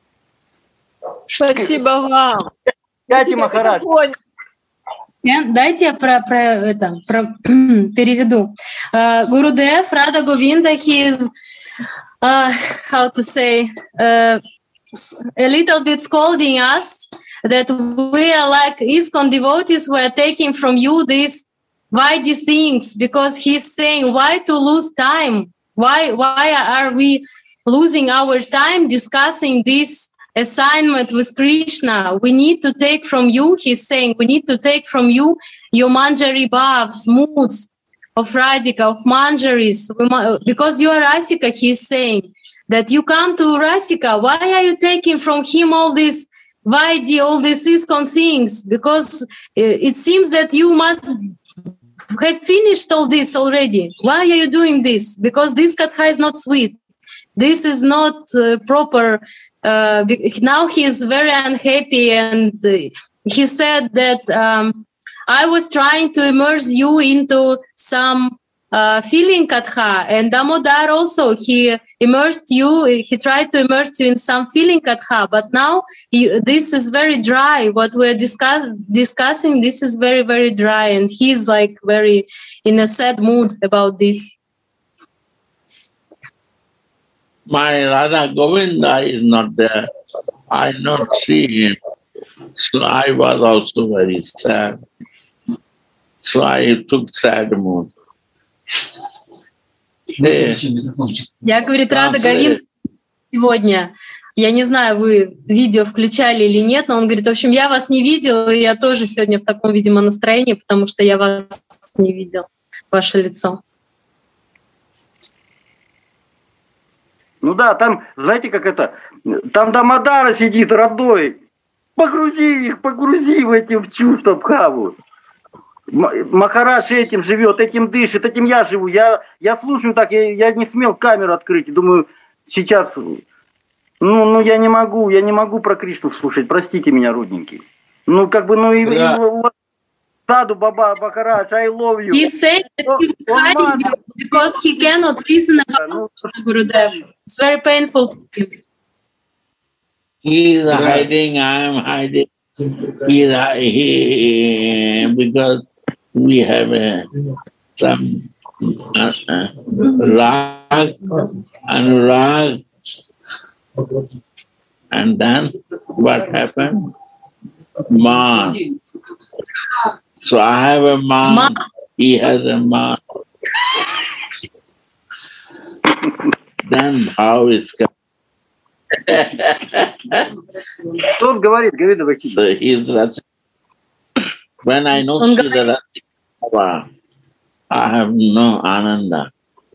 Спасибо вам. Дядя Махарадж. Дайте я про, про это про, переведу. Uh, Гурудев, Рада Говинда, he is, uh, how to say, uh, a little bit scolding us that we are like ISKCON devotees, we are taking from you these weighty things, because he's saying, why to lose time? Why, why are we losing our time discussing this assignment with Krishna? We need to take from you, he's saying, we need to take from you your Manjari bhavs, moods of Radhika, of Manjaris, because you are Rasika, he's saying, that you come to Rasika, why are you taking from him all these Vaidhi, all these ISKCON things? Because it seems that you must have finished all this already. Why are you doing this? Because this Katha is not sweet. This is not uh, proper. Uh, now he is very unhappy, and uh, he said that um, I was trying to immerse you into some uh, feeling Katha, and Damodar also, he immersed you, he tried to immerse you in some feeling Katha, but now you, this is very dry. What we're discuss, discussing, this is very, very dry, and he's like very in a sad mood about this. My Radha Govinda is not there. I not see him. So I was also very sad. So I took sad mood. Я, говорит, Рада Говинда сегодня. Я не знаю, вы видео включали или нет, но он говорит, в общем, я вас не видел, и я тоже сегодня в таком, видимо, настроении, потому что я вас не видел, ваше лицо. Ну да, там, знаете, как это, там Дамодара сидит родной. Погрузи их, погрузи в эти в чувство Бхаву. Махарадж этим живет, этим дышит, этим я живу. Я, я слушаю так, я, я не смел камеру открыть. Думаю, сейчас, ну, ну я не могу, я не могу про Кришну слушать, простите меня, родненький. Ну, как бы, ну, и, да. и Саду Баба Махарадж, I love you. He said that he was hiding because he cannot listen about Gurudev. It's very painful. He is hiding, I am hiding. He is he, because we have a, some uh, rag and rag. And then what happened? Man. So I have a man, Ma. He has a man. Then how is coming? Что он говорит, говорит, давайте. So he's Rasika. When I know she's a Rasika, I have no Ananda.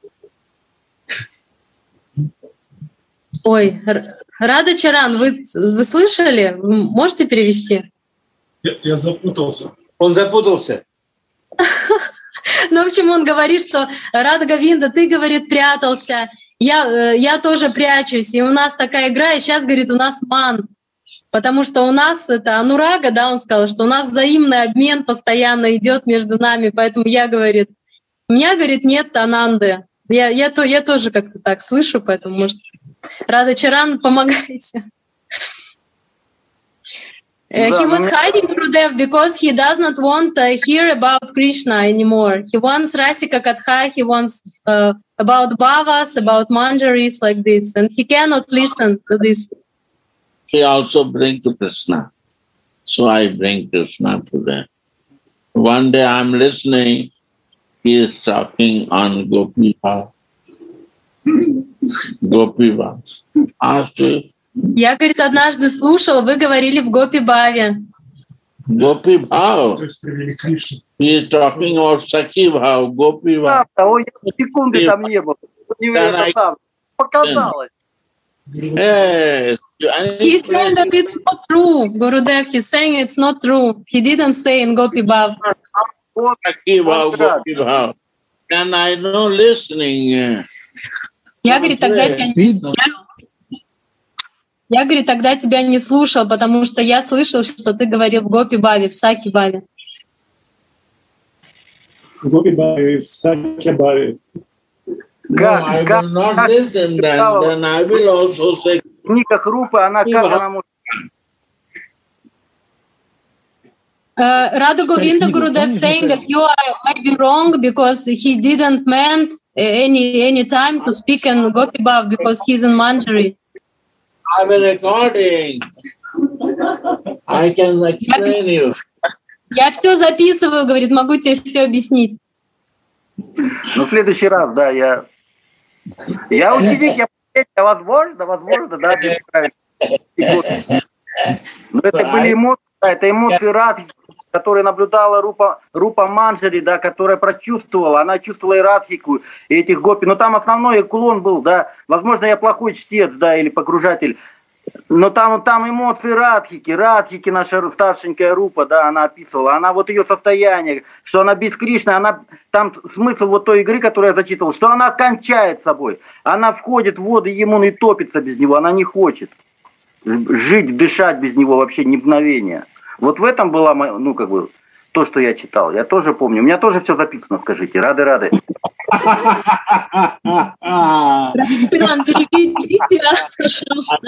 Ой, Рада Чаран, вы, вы слышали? Вы можете перевести? Я, я запутался. Он запутался. Ну, в общем, он говорит, что Рада Говинда, ты, говорит, прятался, я, я тоже прячусь, и у нас такая игра, и сейчас, говорит, у нас ман, потому что у нас это анурага, да, он сказал, что у нас взаимный обмен постоянно идет между нами, поэтому я, говорит, у меня, говорит, нет ананды. Я, я, то, я тоже как-то так слышу, поэтому, может, Рада Чаран, помогайте. Uh, he was hiding Gurudev because he does not want to uh, hear about Krishna anymore. He wants Rasika Katha, he wants uh, about Bhavas, about Manjaris like this, and he cannot listen to this. He also brings to Krishna. So I bring Krishna to them. One day I'm listening, he is talking on Gopi Bhav. Gopi Bhav. After Я, говорит, однажды слушал, вы говорили в Гопи Бхаве. Гопи Бхав. He is talking about Sakhi Bhav, Gopi Bhav. Ой, секунды там не было. Показалось. Yes. He's saying that it's not true, Gurudev. He's saying it's not true. He didn't say in Gopi Bhav. Gopi Bhav, Gopi Bhav. And I know listening. Я, говорит, тогда тебя не... Я, говорит, тогда тебя не слушал, потому что я слышал, что ты говорил в Гопи Бхаве, в Саки Бхаве. Гопи Бхаве, в Саки Бхаве. No, I will not listen then. Then I will also say. Книга Рупы, она как она может... Radha Govinda Gurudev saying that you are maybe wrong because he didn't meant any any time to speak in Gopi Bhav because he's in Manjari. I have a recording. I can explain you. Я все записываю, говорит, могу тебе все объяснить. Ну, в следующий раз, да, я... Я ученик, я... Возможно, возможно, да. Но это были эмоции, да, это эмоции Радхи, которые наблюдала Рупа, Рупа Манджари, да, которая прочувствовала, она чувствовала и Радхику, и этих гопи. Но там основной кулон был, да. Возможно, я плохой чтец, да, или погружатель. Но там, там эмоции Радхики, Радхики, наша старшенькая Рупа, да, она описывала, она вот ее состояние, что она без Кришны, она, там смысл вот той игры, которую я зачитывал, что она кончает собой, она входит в воды Ямуны и топится без него, она не хочет жить, дышать без него вообще ни мгновения. Вот в этом была, ну, как бы, то, что я читал. Я тоже помню. У меня тоже все записано, скажите. Рады-рады. Иван, переведите, пожалуйста.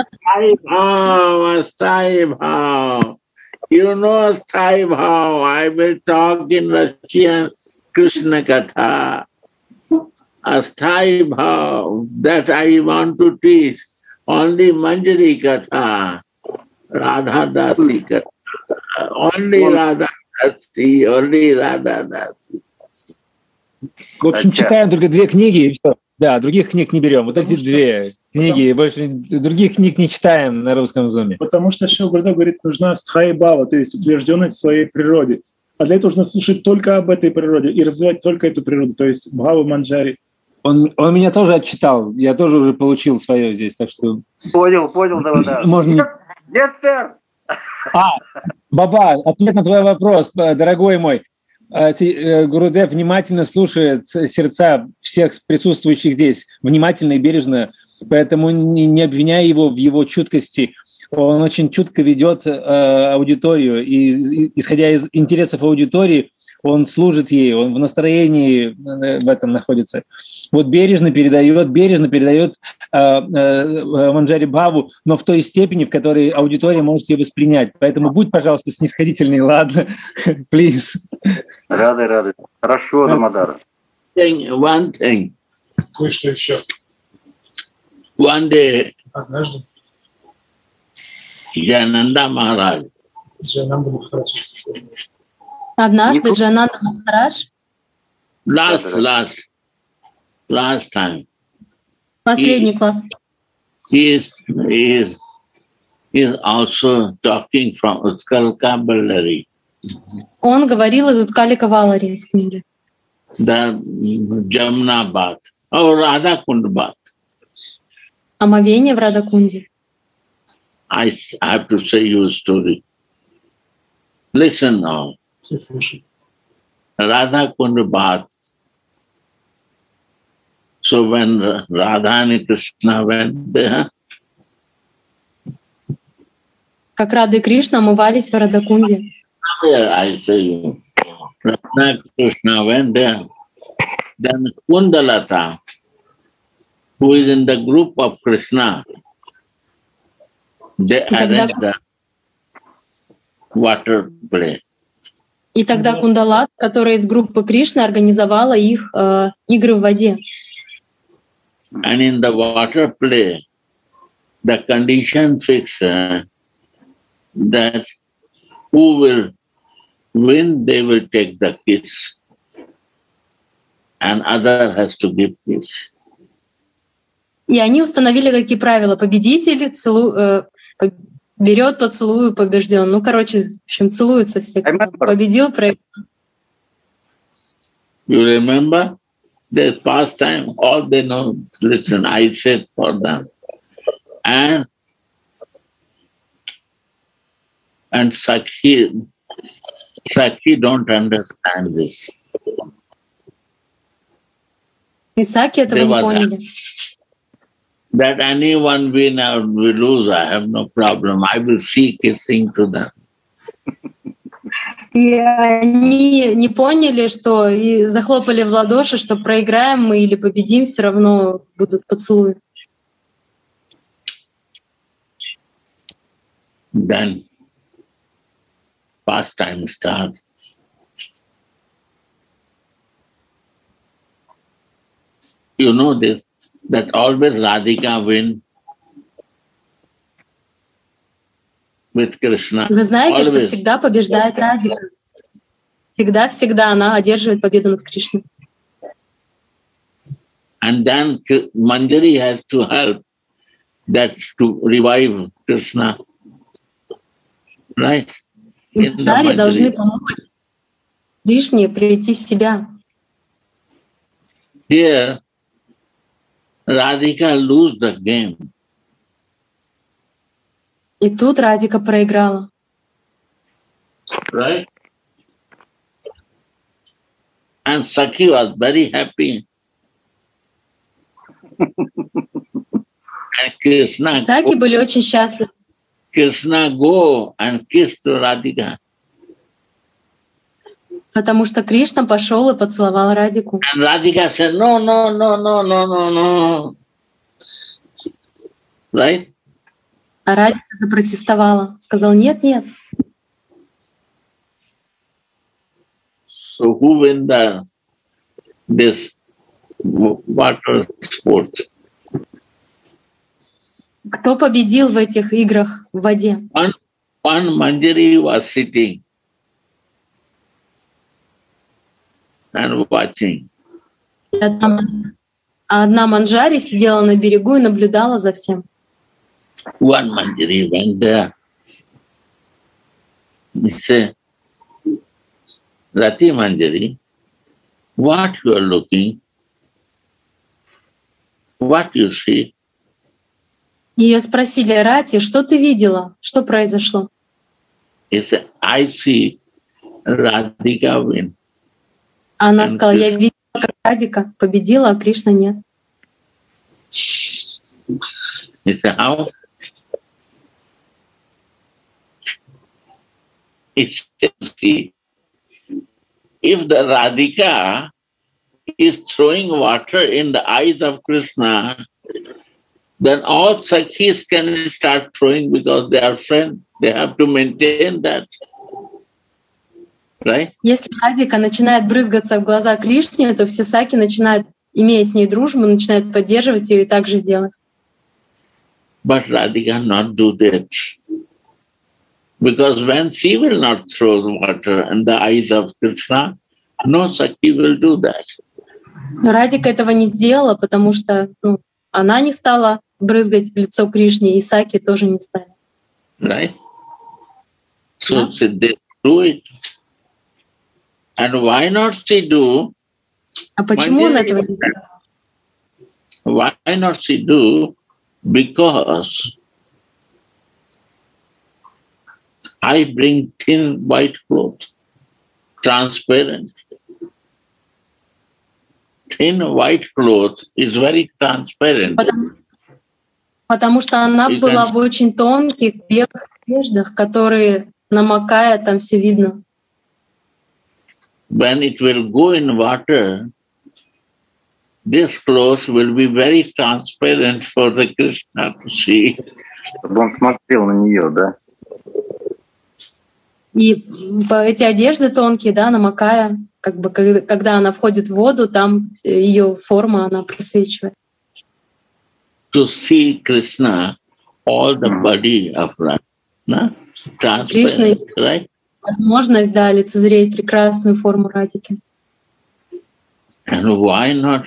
You know Sthai Bhav. I will talk in Russian Krishna Katha. A Sthai Bhav that I want to teach. Only Manjari Katha. Radha Dasi Katha. Only Radha Dasi. Only Radha Dasi. В общем, читаем только две книги, и все. Да, других книг не берем. Вот эти две книги, больше других книг не читаем на русском зуме. Потому что Шрила Гурудев говорит, нужна стхай бхава, то есть утвержденность в своей природе. А для этого нужно слушать только об этой природе и развивать только эту природу, то есть бхаву манджари. Он, он меня тоже отчитал, я тоже уже получил свое здесь, так что... Понял, понял, да, да. Можно... Нет, сэр. А, Баба, ответ на твой вопрос, дорогой мой. Гурудев внимательно слушает сердца всех присутствующих здесь, внимательно и бережно, поэтому не, не обвиняй его в его чуткости. Он очень чутко ведет э, аудиторию, и, исходя из интересов аудитории, он служит ей, он в настроении в этом находится. Вот бережно передает, бережно передает э, э, Манджари Бхаву, но в той степени, в которой аудитория может ее воспринять. Поэтому будь, пожалуйста, снисходительный, ладно? Please. Рады, рады. Хорошо, Дамодар. One thing. Кое-что еще. One day, однажды, Джананда Махарадж. Джананда Махарадж. Однажды Джананда Махарадж. Last, last, last time. Последний класс. He is, he is, he is also talking from Utkalka Ballari. Он говорил из Уткалика Валари из книги. The Jamna Bath, or Radha Kund Bath. Омовение в Радакунде. I have to say you a story. Listen now. Radha Kund Bath. So when Radha and Krishna went there, как Рада и Кришна омывались в Радакунде. I say you, Radha and Krishna went there. Then Kundalata, who is in the group of Krishna, they arranged the water play. И тогда Кундалат, которая из группы Кришны, организовала их э, игры в воде. And in the water play, the condition fixed uh, that who will win, they will take the kiss, and other has to give kiss. И они установили такие правила: победитель целу, э, берет поцелуй побежден. Ну, короче, в общем, целуются все. Победил, проиграл. You remember? Their past time, all they know, listen, I said for them. And and Sakhi, Sakhi don't understand this. Исааки этого не поняли. That anyone win or we lose, I have no problem. I will see kissing to them. И они не поняли, что и захлопали в ладоши, что проиграем мы или победим, все равно будут поцелуи. Then pastime start. You know this, that always Radhika win with Krishna. Вы знаете, что Always. всегда побеждает Радика. Всегда-всегда она одерживает победу над Кришной. And then K- Manjari has to help that to revive Krishna. Right? In the Манджари должны Manjari. помочь Кришне прийти в себя. Here, Radhika lose the game. И тут Радика проиграла. Right? And Sakhi was very happy. And Krishna, Исааки были очень счастливы. Krishna go and kiss to Radhika. Потому что Кришна пошел и поцеловал Радику. And Radhika said, no, no, no, no, no, no, no. Right? А Радика запротестовала. Сказал, нет, нет. So who win the this water sports? Кто победил в этих играх в воде? One, one Manjari was sitting and watching. Одна, а одна Манджари сидела на берегу и наблюдала за всем. One Manjari went there. He said, Rati Manjari, what you are looking? What you see? Ее спросили, Рати, что ты видела? Что произошло? He said, I see Radhika win. А она сказала, я видела, как Радика победила, а Кришна нет. He said, how? He said, see, if the Radhika is throwing water in the eyes of Krishna, then all Sakhis can start throwing because they are friends. They have to maintain that. Right? Если Радика начинает брызгаться в глаза Кришне, то все саки начинают, имея с ней дружбу, начинают поддерживать ее и так же делать. But Radhika not do that. Because when she will not throw the water in the eyes of Krishna, no Sakhi will do that. Но Радика этого не сделала, потому что ну, она не стала брызгать в лицо Кришне, и саки тоже не стали. Right? So yeah. They do it. And why not she do? А почему он этого не сделал? Why not she do? Because I bring thin white cloth, transparent. Thin white cloth is very transparent. Потому, потому что она You была can... в очень тонких белых одеждах, которые, намокая, там все видно. When it will go in water, this cloth will be very transparent for the Krishna to see. Чтобы он смотрел на нее, да? И эти одежды тонкие, да, намокая, как бы когда она входит в воду, там ее форма, она просвечивает. To see Krishna, all the body of Radha, Кришна, transparent, right? Возможность, да, лицезреть прекрасную форму Радики. And why not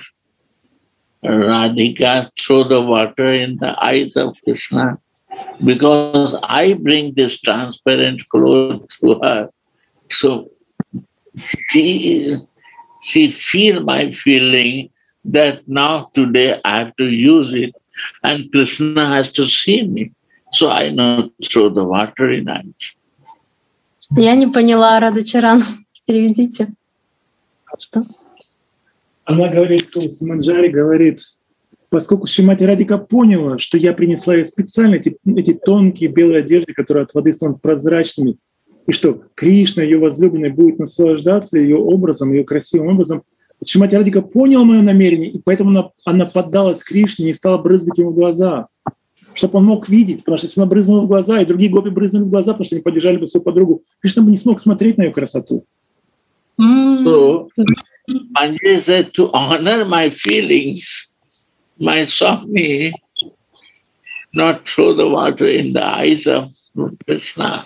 Radhika throw the water in the eyes of Krishna? Because I bring this transparent cloth to her. So she, she feel my feeling that now today I have to use it and Krishna has to see me. So I not throw the water in eyes. Я не поняла, Радачаран. Переведите. Что? Она говорит, Тулси Манджари говорит, поскольку Шримати Радика поняла, что я принесла ей специально эти, эти тонкие белые одежды, которые от воды станут прозрачными, и что Кришна, ее возлюбленный, будет наслаждаться ее образом, ее красивым образом, Шримати Радика поняла мое намерение, и поэтому она, она поддалась Кришне и стала брызгать ему в глаза, чтобы он мог видеть, потому что если она брызнула в глаза, и другие гопи брызнули в глаза, потому что они поддержали бы свою подругу, Кришна бы не смог смотреть на ее красоту. So, Manjari said, to honor my feelings, my Swami, not throw the water in the eyes of Krishna.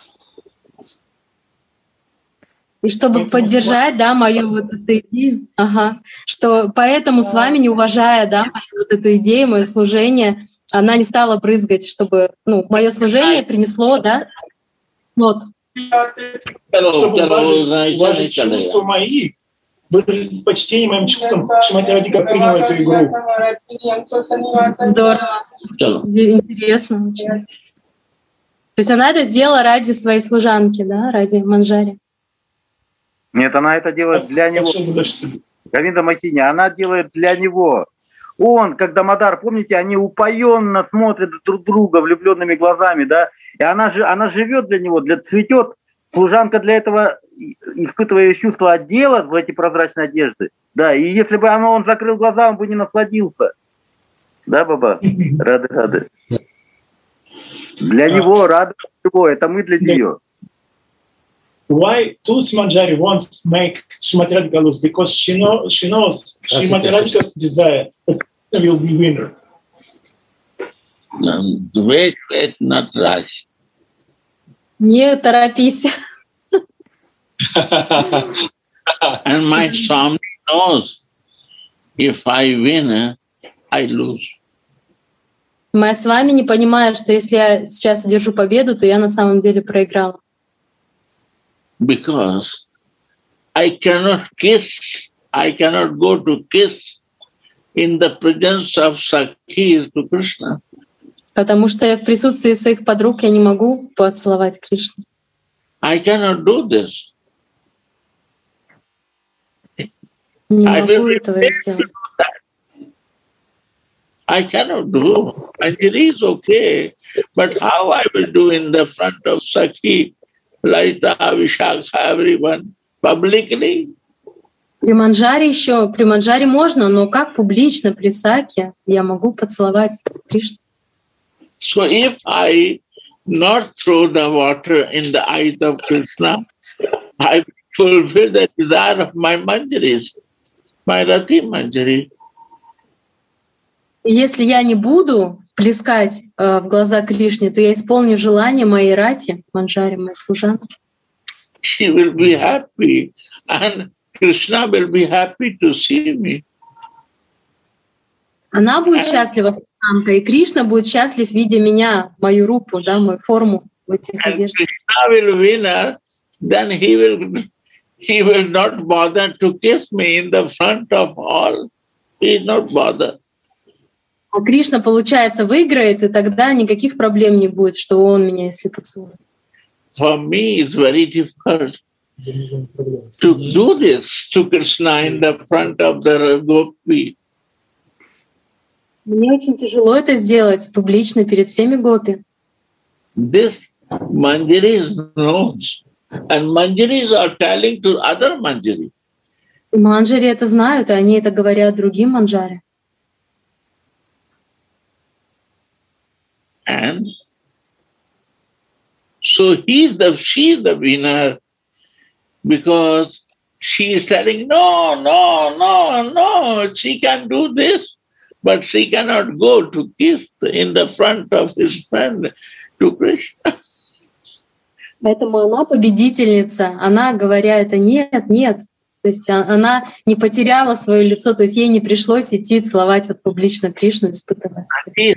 И чтобы поддержать, да, мою вот эту идею, ага, что поэтому с вами, не уважая, да, мою вот эту идею, мое служение, она не стала брызгать, чтобы, ну, мое служение принесло, да, вот. Чтобы уважить, уважить чувства мои, выразить почтение моим чувствам, Шримати Радика приняла эту игру. Здорово. Интересно очень. То есть она это сделала ради своей служанки, да, ради Манджари? Нет, она это делает для него. Говинда Макини, она делает для него. Он, как Дамодар, помните, они упоенно смотрят друг друга влюбленными глазами, да? И она же, она живет для него, для цветет. Служанка для этого, испытывая чувство отдела в эти прозрачные одежды. Да, и если бы оно, он закрыл глаза, он бы не насладился. Да, Баба? Рады, рады. Для него рады всего, это мы для нее. Why Tulsi Manjari wants to make Shrimati Radhika lose? Because she, know, she knows Shrimati Radhika's desire that Krishna will be winner. Um, wait, wait, not rush. Не торопись. And my Swami knows if I win, I lose. Мы с вами не понимаем, что если я сейчас одержу победу, то я на самом деле проиграла. Because I cannot kiss, I cannot go to kiss in the presence of Sakhis to Krishna. Потому что в присутствии своих подруг я не могу поцеловать Кришну. I cannot do this. Не I могу will этого сделать. I cannot do. Anjali is okay, but how I will do in the front of Sakhi, Lalita, Vishakha, everyone, publicly? При Манджаре еще, при Манджаре можно, но как публично при Саке я могу поцеловать Кришну? So if I not throw the water in the eyes of Krishna, I fulfill the desire of my Manjaris, my Rati Manjari. Если я не буду плескать э, в глаза Кришне, то я исполню желание моей Рати, Манджари, моей служанки. She will be happy, and Krishna will be happy to see me. Она будет счастлива, служанка, и Кришна будет счастлив, видя меня, мою рупу, да, мою форму в этих одеждах. Krishna will win her, then he will he will not bother to kiss me in the front of all. He is not bothered. А Кришна, получается, выиграет, и тогда никаких проблем не будет, что он меня, если поцелует. For me, it's very difficult to do this to Krishna in the front of the gopi. Мне очень тяжело это сделать публично перед всеми гопи. This Manjaris knows, and Manjaris are telling to other Manjari. И Манджари это знают, и они это говорят другим Манджари. And so he's the she's the winner because she is telling, no, no, no, no, she can do this, but she cannot go to kiss in the front of his friend to Krishna. Поэтому она победительница. Она, говоря это, нет, нет. То есть она не потеряла свое лицо, то есть ей не пришлось идти целовать вот публично Кришну, испытывать.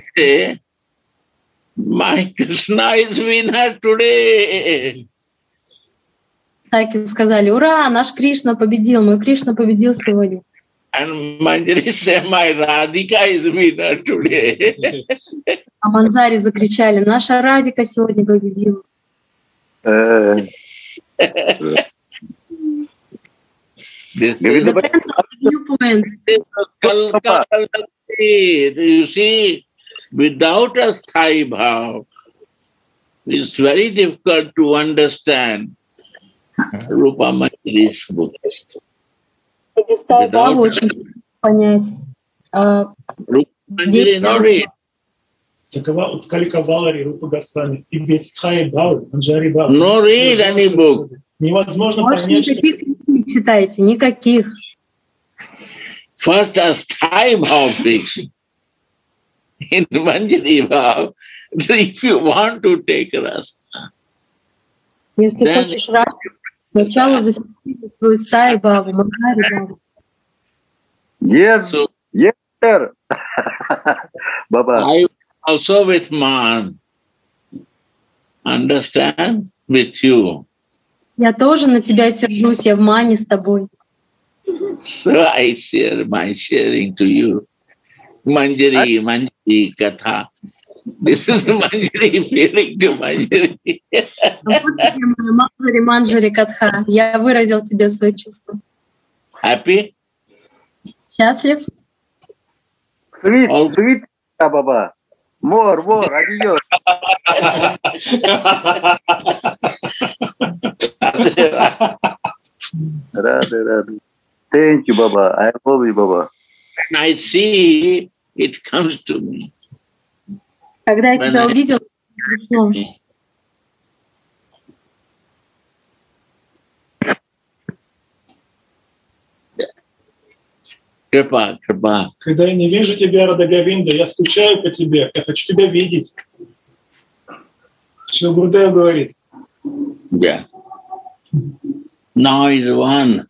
My Krishna is winner today. Саки сказали, ура, наш Кришна победил, мой Кришна победил сегодня. And Manjari said, my Radhika is winner today. А Манджари закричали, наша Радика сегодня победила. This It depends on the viewpoint. You see, without a sthai bhav, it's very difficult to understand Rupa Manjari's book. Без тайбава очень трудно понять. Rupa Manjari not read. Такова Уткалика Валари Рупа Госвами. И без Тхай Бавы, Манджари Бавы. No read any book. Невозможно Может, понять, никаких книг не читаете, никаких. First a sthai bhav fix. In Manjari bhav, if you want to take rasa, Если then хочешь раса, сначала зафиксируй свою стаю бабу, Манджари бабу. Yes, so yes, sir. Baba. I also with man, understand, with you. Я тоже на тебя сержусь, я в мане с тобой. So I share my sharing to you. Manjari, Manjari Katha. This is Manjari feeling to Manjari. Манджари, Манджари Катха. Я выразил тебе свои чувства. Happy? Счастлив? Sweet, sweet, Baba. More, more, adios. Rade, rade. Thank you, Baba. I love you, Baba. When I see, it comes to me. Когда я When тебя I- увидел, пришло. Kripa, Kripa. когда я не вижу тебя, Радагавинда, я скучаю по тебе, я хочу тебя видеть. Что Гурдев говорит? Yeah. Now is one.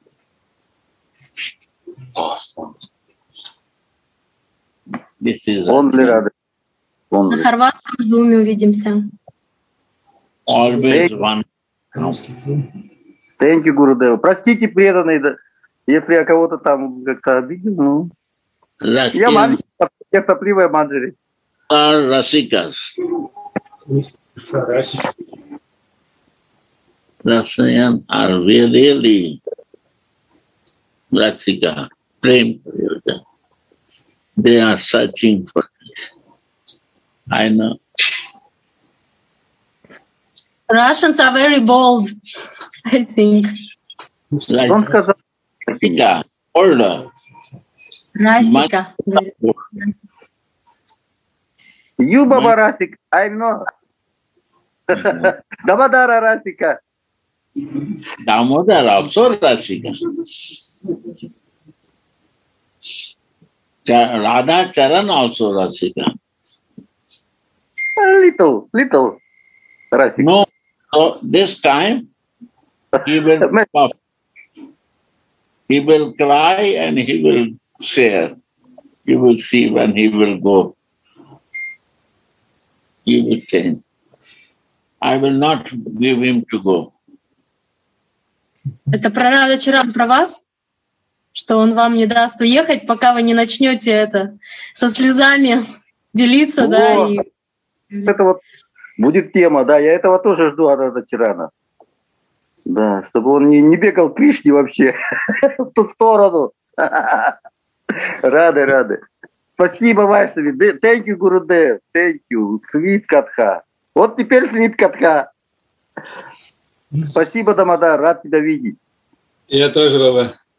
This is Only Rade. На Only. хорватском зуме увидимся. always one. Thank you, Гурудева. Простите, преданные, да, если я кого-то там как-то обидел, ну. Я Russian маме, я сопливая Манджари. are Rasikas. Russian are really Rasika. Prem Prayoga. They are searching for this. I know. Russians are very bold, I think. Like Он сказал, Rasika, older. Расика. you, Baba Rasik, I know. Damodara Rasika. Damodar also Rasika. Cha- Radha Charan also Rasika. Little, little Rasika. No, so this time he will puff. He will cry and he will share. You will see when he will go. He will change. I will not give him to go. Это про Рада Чаран, про вас? Что он вам не даст уехать, пока вы не начнете это со слезами делиться, да, О, и Это вот будет тема, да, я этого тоже жду от этого тирана. Да, чтобы он не, не бегал к Кришне вообще в ту сторону. Рады, рады. Спасибо, Вайшнави. Thank you, Гурудев. Thank you. Свит Катха. Вот теперь Свит Катха. Спасибо, Дамодар. Рад тебя видеть. Я тоже, Баба.